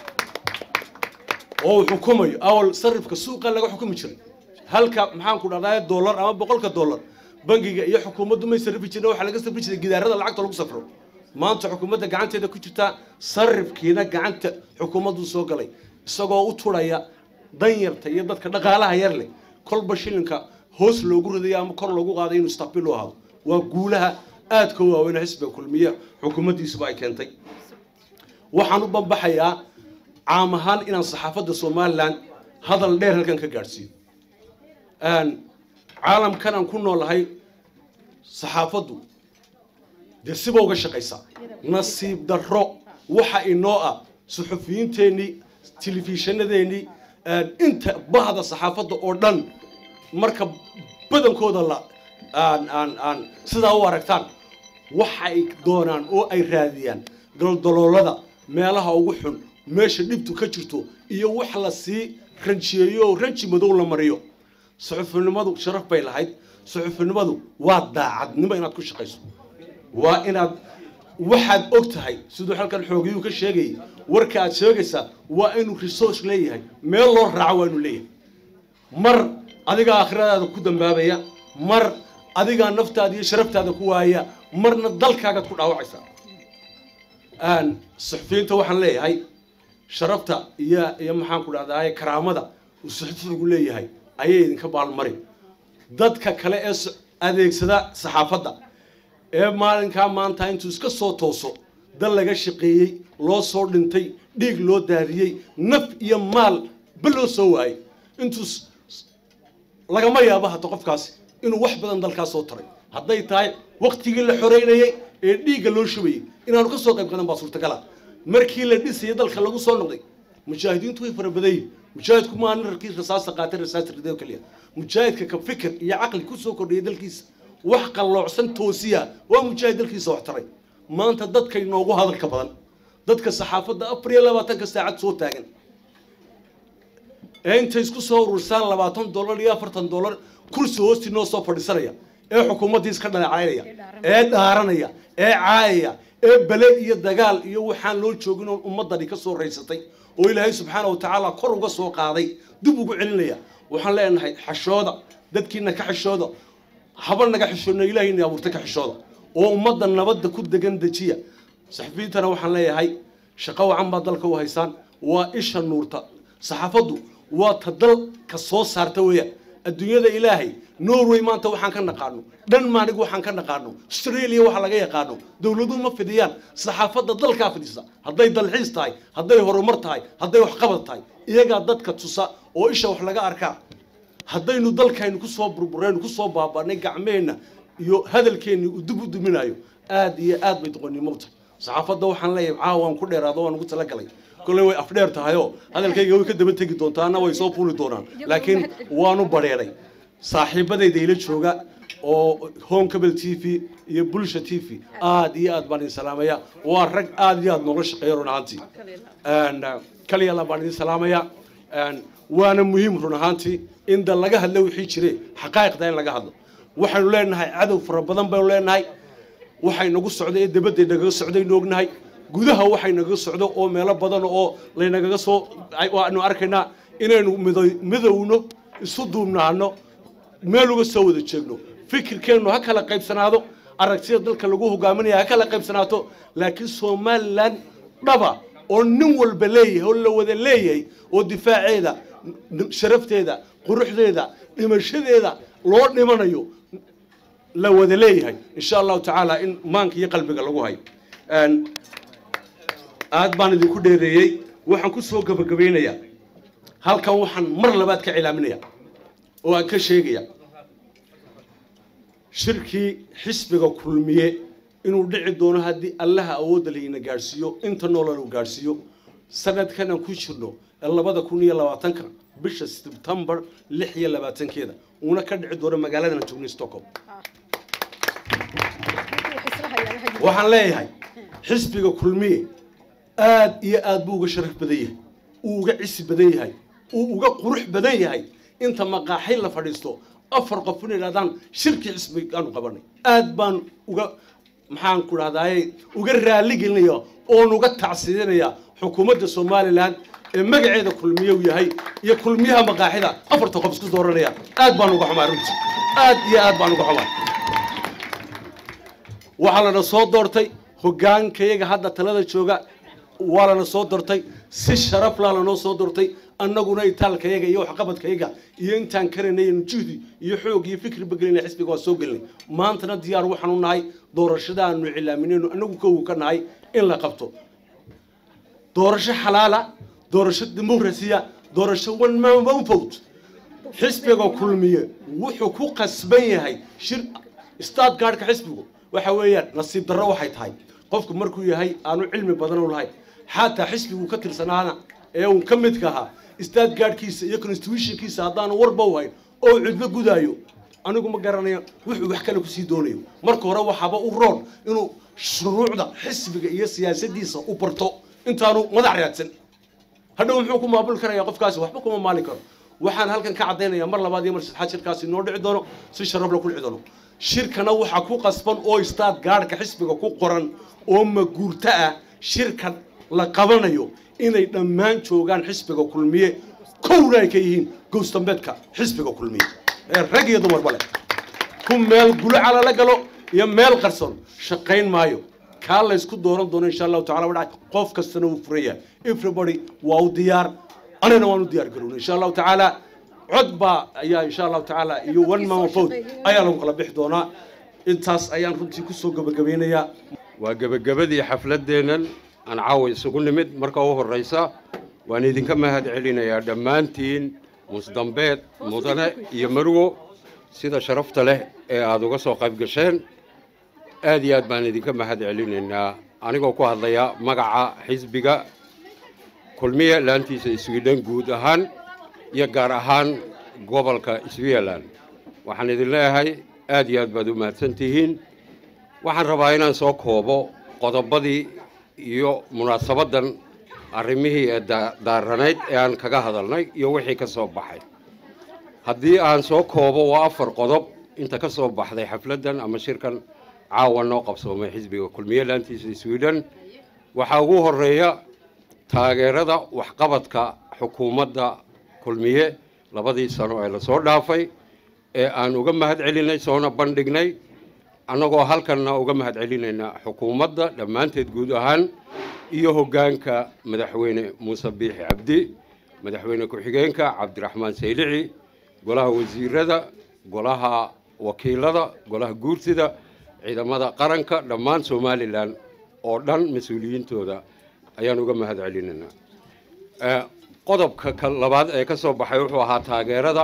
oo xukumayo awal sarifka suuqa laga xukumi jiray halka maxaan ku dhahdaa dollar ama boqolka dollar bangiga iyo xukuumaddu may sarrifi jireen waxa laga sarrifi jiray gidaarada lacagta lagu safro maanta xukuumadda gacanteeda ku jirta sarrifkiina gacanta xukuumaddu soo galay isagoo u turaya danyarta iyo dadka dhaqaalaha yar leh kolba shilinka hoos loogu ridayo ama kor loogu qaaday inuu stabil u ahaado waa guulaha aadka u waaweyn xisbiga kulmiye xukuumaddiisuba ay keentay waxaan u banbaxayaa caam ahaan inaan saxaafadda Somaliland hadal dheer halkan ka gaarsiiyo aan caalamkan aan ku noolahay saxaafaddu dee siba uga shaqaysa nasiib darro waxa inoo ah suxufiyiinteennii telefishinadeenii inta bahda saxaafadda oo dhan marka badankooda la aan aan aan sidaa u aragtaan waxa ay doonaan oo ay raadiyaan daldaloolada meelaha ugu xun meesha dhibtu ka jirto iyo wax la sii ranjiyeeyo ranji madow la mariyo suxufinimadu sharaf bay lahayd suxufinimadu waa daacadnimo inaad ku shaqayso waa inaad waxaad og tahay sidoo halkan xoogiyuu ka sheegay warka aad sheegaysaa waa inuu resource leeyahay meel loo raaco waa inuu leeyahay mar adiga aakhiradaada ku dambaabaya mar adiga naftaada iyo sharaftaada ku waaya marna dalkaaga ku dhaawacaysaa aan suxufiyiinta waxaan leeyahay sharafta iyo iyo maxaan ku dhahdaa karaamada uu suxufigu leeyahay ayay idinka baalmari dadka kale ee adeegsada saxaafadda ee maalinka maanta intuu iska soo tooso dal laga shaqeeyay loo soo dhintay dhiig loo daariyay naf iyo maal baloo soo waayay intuu lagama yaabo hata qofkaas inuu wax badan dalkaas soo taray hadday tahay waqtigii la xoreynayay ee dhiigga loo shubayay inaanu ka soo qayb qadan baa suurtagal ah markii la dhisay dalka lagu soo noqday mujaahidiintu way farabaday mujaahidku ma aan rarkii rasaas qaatay rasaas rido kaliya mujaahidka ka fikir iyo aqli ku soo kordhiyay dalkiisa wax qalloocsan toosiya waa mujaahid dalkiisa wax taray maanta dadka inoogu hadalka badan dadka saxaafadda afar iyo labaatan ka saacad soo taagan ee inta isku soo urursaan labaatan dollar iyo afartan dollar kursi hoosti noo soo fadhiisanaya ee xukuumaddiis ka dhaleecaynaya ee dhaaranaya ee caayaya ee bale iyo dagaal iyo waxaan loo joogin oo ummadani ka soo raysatay oo ilaahay subxaanahu wa tacaala kor uga soo qaaday dib ugu celinaya waxaan leenahay xashooda dadkiina ka xashooda haba naga xishoodna ilaahayna abuurtay ka xishooda oo ummadda nabadda ku degan dejiya saxafiyiintana waxaan leeyahay shaqo wacan baa dalka u haysaan waa isha nuurta saxaafaddu waa ta dalka soo saarta weeyaan adduunyada ilaahay norway maanta waxaan ka naqaano denmark waxaan ka naqaano australia waxa laga yaqaano dawladuhu ma fidiyaan saxaafadda dalka fidisa hadday dalxiis tahay hadday horumar tahay hadday wax qabad tahay iyaga dadka tusa oo isha wax laga arkaa haddaynu dalkaynu ku soo burburaynu ku soo baabaanay gacmeenna iyo hadalkeenni uu dib u duminayo aad iyo aad bay doqonnimo u tahay saxaafadda waxaan leeyahay caawa waan ku dheeraado waan ugu talagalay kolley way afdheer tahayoo hadalkayga way ka daba tegi doontaana way soo fuuli doonaan laakiin waanu badheeray saaxiibadayda ila jooga oo home cable t v iyo bulsha t v aad iyo aad baan idin salaamaya waa rag aad iyo aad nooga shaqeeya run ahaantii kaliya la baan idin salaamaya waana muhiim run ahaantii in da laga hadlo wixii jiray xaqaa'iqda in laga hadlo waxaynu leenahay cadow fara badan baynu leenahay waxay nagu socday ee dabadda nagaga socdaynu ognahay gudaha waxay nagaga socdo oo meelo badan oo laynagaga soo waanu arkaynaa inaynu midowno isu duubnaano meel uga soo wada jeegno fikirkeennu ha kala qaybsanaado aragtida dalka lagu hogaaminaya ha kala qaybsanaato laakiin somaliland dhaba oo nin walba leeyahay oo la wada leeyahay oo difaaceeda sharafteeda quruxdeeda dhimashadeeda loo dhimanayo la wada leeyahay insha allahu tacaala in maanka iyo qalbiga lagu hayo aad baan idinku dheereeyey waxaan ku soo gabagabeynayaa halkan waxaan mar labaad ka cilaaminaya oo aan ka sheegaya shirkii xisbiga kulmiye inuu dhici doono haddii allaha awoodda layna gaadhsiiyo inta noola lagu gaadhsiiyo sanadkan aan ku jirno ee labada kun iyo labaatanka bisha sebtembar lix iyo labaatankeeda uuna ka dhici doono magaaladan aan joogno stockholm waxaan leeyahay xisbiga kulmiye aad iyo aad buu uga sharaf badan yahay uu uga cisi badan yahay uu uga qurux badan yahay inta maqaaxi la fadhiisto afar qof inay yidhahdaan shirkii xisbigaanu qabanay aad baan uga maxaan ku dhahdaayey uga raali gelinaya oon uga tacsiinaya xukuumadda somaliland ee magaceeda kulmiye uu yahay iyo kulmiyaha maqaaxida afarta qof isku dooranaya aad baan uga xumaa runtii aad iyo aad baan uga xumaa waxaa lana soo doortay hoggaankayaga hadda talada jooga waa lana soo doortay si sharaf laa lanoo soo doortay annaguna itaalkayaga iyo waxqabadkayaga iyo intaan karanaynu juhdi iyo xoog iyo fikri bagelinay xisbiga waa soo gelinay maantana diyaar waxaanu nahay doorashada aanu cilaaminayno annagu kow ka nahay in la qabto doorasho xalaala doorasho dimuqraasiya doorasho one man one vote xisbiga kulmiye wuxuu ku qasban yahay shir staad gaadhka xisbigu waxa weeyaan nasiib darro waxay tahay qofku markuu yahay aanu cilmi badan u lahayn xataa xisbigu ka tirsanaana ee uu ka midka ahaa staad gaadhkiisa iyo constitutionkiisa haddaanu warba u hayn oo cidlo gudaayo anigu ma garanayo wuxuu wax kale kusii doonayo marka hore waxaaba u roon inuu shuruucda xisbiga iyo siyaasadiisa u barto intaanu madax raadsan hadhow muxuu ku maamuli karayaa qofkaasi waxba kuma maali karo waxaan halkan ka caddaynaya mar labaad iyo mar saddexaad shirkaasi noo dhici doono si sharaf la ku dhici doono shirkana waxaa ku qasban oo istaad gaadhka xisbiga ku qoran oo maguurto ah shirka la qabanayo inay dhammaan joogaan xisbiga kulmiye kowna ay ka yihiin goostambeedka xisbiga kulmiye ee rag iyo dumarba leh ku meel gulacala la galo iyo meel qarsoon shaqayn maayo kaa la isku dooran doono insha allahu tacala wadhac qof kastana wuu furan yahay everybody waa u diyaar anana waan u diyaar garownay insha allahu tacaala cod baa ayaa insha allahu tacaala iyo one man vote ayaa lagu kala bixi doonaa intaas ayaan runtii kusoo gabagabeynayaa waa gabagabadii xafladeennan aan caawa isugu nimid marka u horraysa waan idinka mahad celinayaa dhammaantiin musdambeed mudane iyo marwo sida sharafta leh ee aad uga soo qayb gasheen aad iyo aad baan idinka mahad celinaynaa anigoo ku hadlaya magaca xisbiga kulmiye laantiisa iswiidhan guud ahaan iyo gaar ahaan gobolka Switzerland waxaan idin leeyahay aad iyo aad baad u mahadsan tihiin waxaan rabaa inaan soo koobo qodobadii iyo munaasabadan arrimihii ee daaranayd ee aan kaga hadalnay iyo wixii ka soo baxay haddii aan soo koobo waa afar qodob inta ka soo baxday xafladan ama shirkan caawa noo qabsoomay xisbiga kulmiye laantiisa Sweden waxaa ugu horeeya taageerada waxqabadka xukuumadda kulmiye labadii sano ee la soo dhaafay ee aan uga mahad celinay soona bandhignay annagoo halkanna uga mahad celinayna xukuumadda dhammaanteed guud ahaan iyo hoggaanka madaxweyne muuse biixi cabdi madaxweyne ku-xigeenka cabdiraxmaan saylici golaha wasiirada golaha wakiilada golaha guurtida ciidamada qaranka dhammaan Somaliland oo dhan mas'uuliyiintooda ayaan uga mahad celinaynaa qodobka labaad ee ka soo baxay wuxuu ahaa taageerada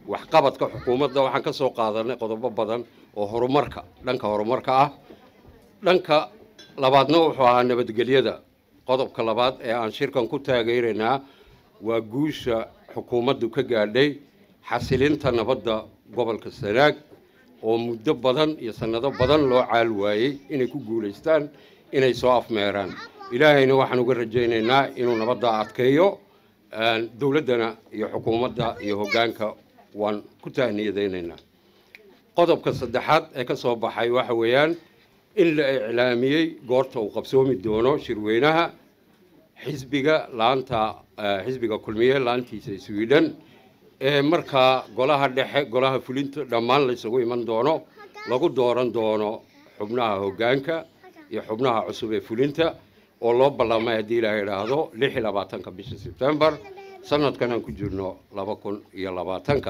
waxqabadka xukuumadda waxaan ka soo qaadanay qodobo badan oo horumarka dhanka horumarka ah dhanka labaadna wuxuu ahaa nabadgelyada qodobka labaad ee aan shirkan ku taageeraynaa waa guusha xukuumaddu ka gaadhay xasilinta nabadda gobolka Sanaag oo muddo badan iyo sanado badan loo caal waayay inay ku guuleystaan inay soo afmeeraan ilaahayna waxaan uga rajaynaynaa inuu nabadda adkeeyo dowladdana iyo xukuumadda iyo hoggaanka waan ku tahniyadaynaynaa qodobka saddexaad ee ka soo baxay waxa weeyaan in la iclaamiyey goorta uu qabsoomi doono shirweynaha xisbiga laanta xisbiga kulmiye laantiisa Sweden ee markaa golaha dhexe golaha fulinta dhammaan la isugu iman doono lagu dooran doono xubnaha hoggaanka iyo xubnaha cusub ee fulinta oo loo ballamay haddii la yiraahdo lix iyo labaatanka bisha September sanadkan aan ku jirno laba kun iyo labaatanka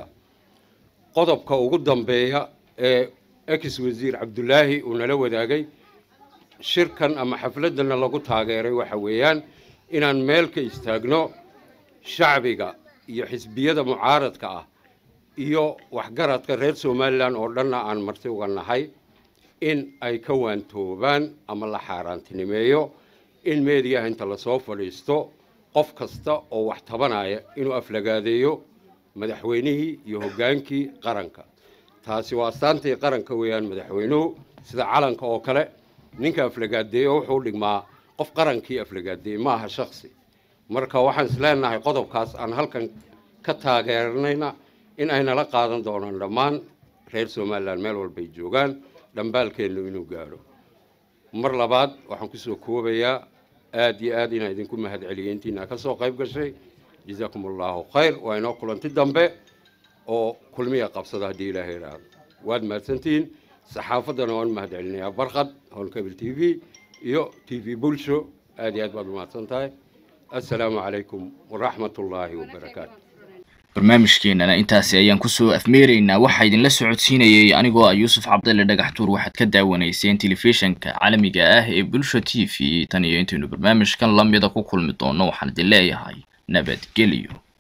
qodobka ugu dambeeya ee ex wasiir Cabdullaahi uu nala wadaagay shirkan ama xafladana lagu taageeray waxa weeyaan inaan meel ka istaagno shacbiga iyo xisbiyada mucaaradka ah iyo waxgaradka reer Soomaaliland oo dhanna aan marti uga nahay in ay ka waantoobaan ama la xaaraantinimeeyo in meediyaha inta la soo fadhiisto qof kasta oo wax tabanaya inuu aflagaadeeyo madaxweynihii iyo hoggaankii qaranka taasi waa astaantii qaranka weeyaan madaxweynuhu sida calanka oo kale ninka aflagaadeeyo wuxuu dhigmaa qof qarankii aflagaadeeyay ma aha shakhsi marka waxaan isleenahay qodobkaas aan halkan ka taageernayna in ay nala qaadan doonaan dhammaan reer Soomaaliland meel walba ay joogaan dhambaalkeenu inuu gaaro mar labaad waxaan ku soo koobayaa aad iyo aad inaan idinku mahadceliyo intiina ka soo qayb gashay jazakumullahu khayr waa inoo kulanti dambe oo kulmiye qabsada haddii ilaahay yiraahdo waad mahadsantihiin saxaafaddana waan mahadcelinayaa barqad howlkabel t v iyo t v bulsho aad iyo aad baad mahadsan tahay assalaamu calaykum waraxmatullaahi wabarakaatu barnaamijkeenana intaasi ayaan kusoo afmeeraynaa waxaa idinla socodsiinayay anigoo ah yuusuf cabdalle dhagaxtuur waxaad ka daawanayseen telefishanka caalamiga ah ee bulsho t v tan iyo intaynu barnaamijkan lamida ku kulmi doono waxaan idin leeyahay nabadgelyo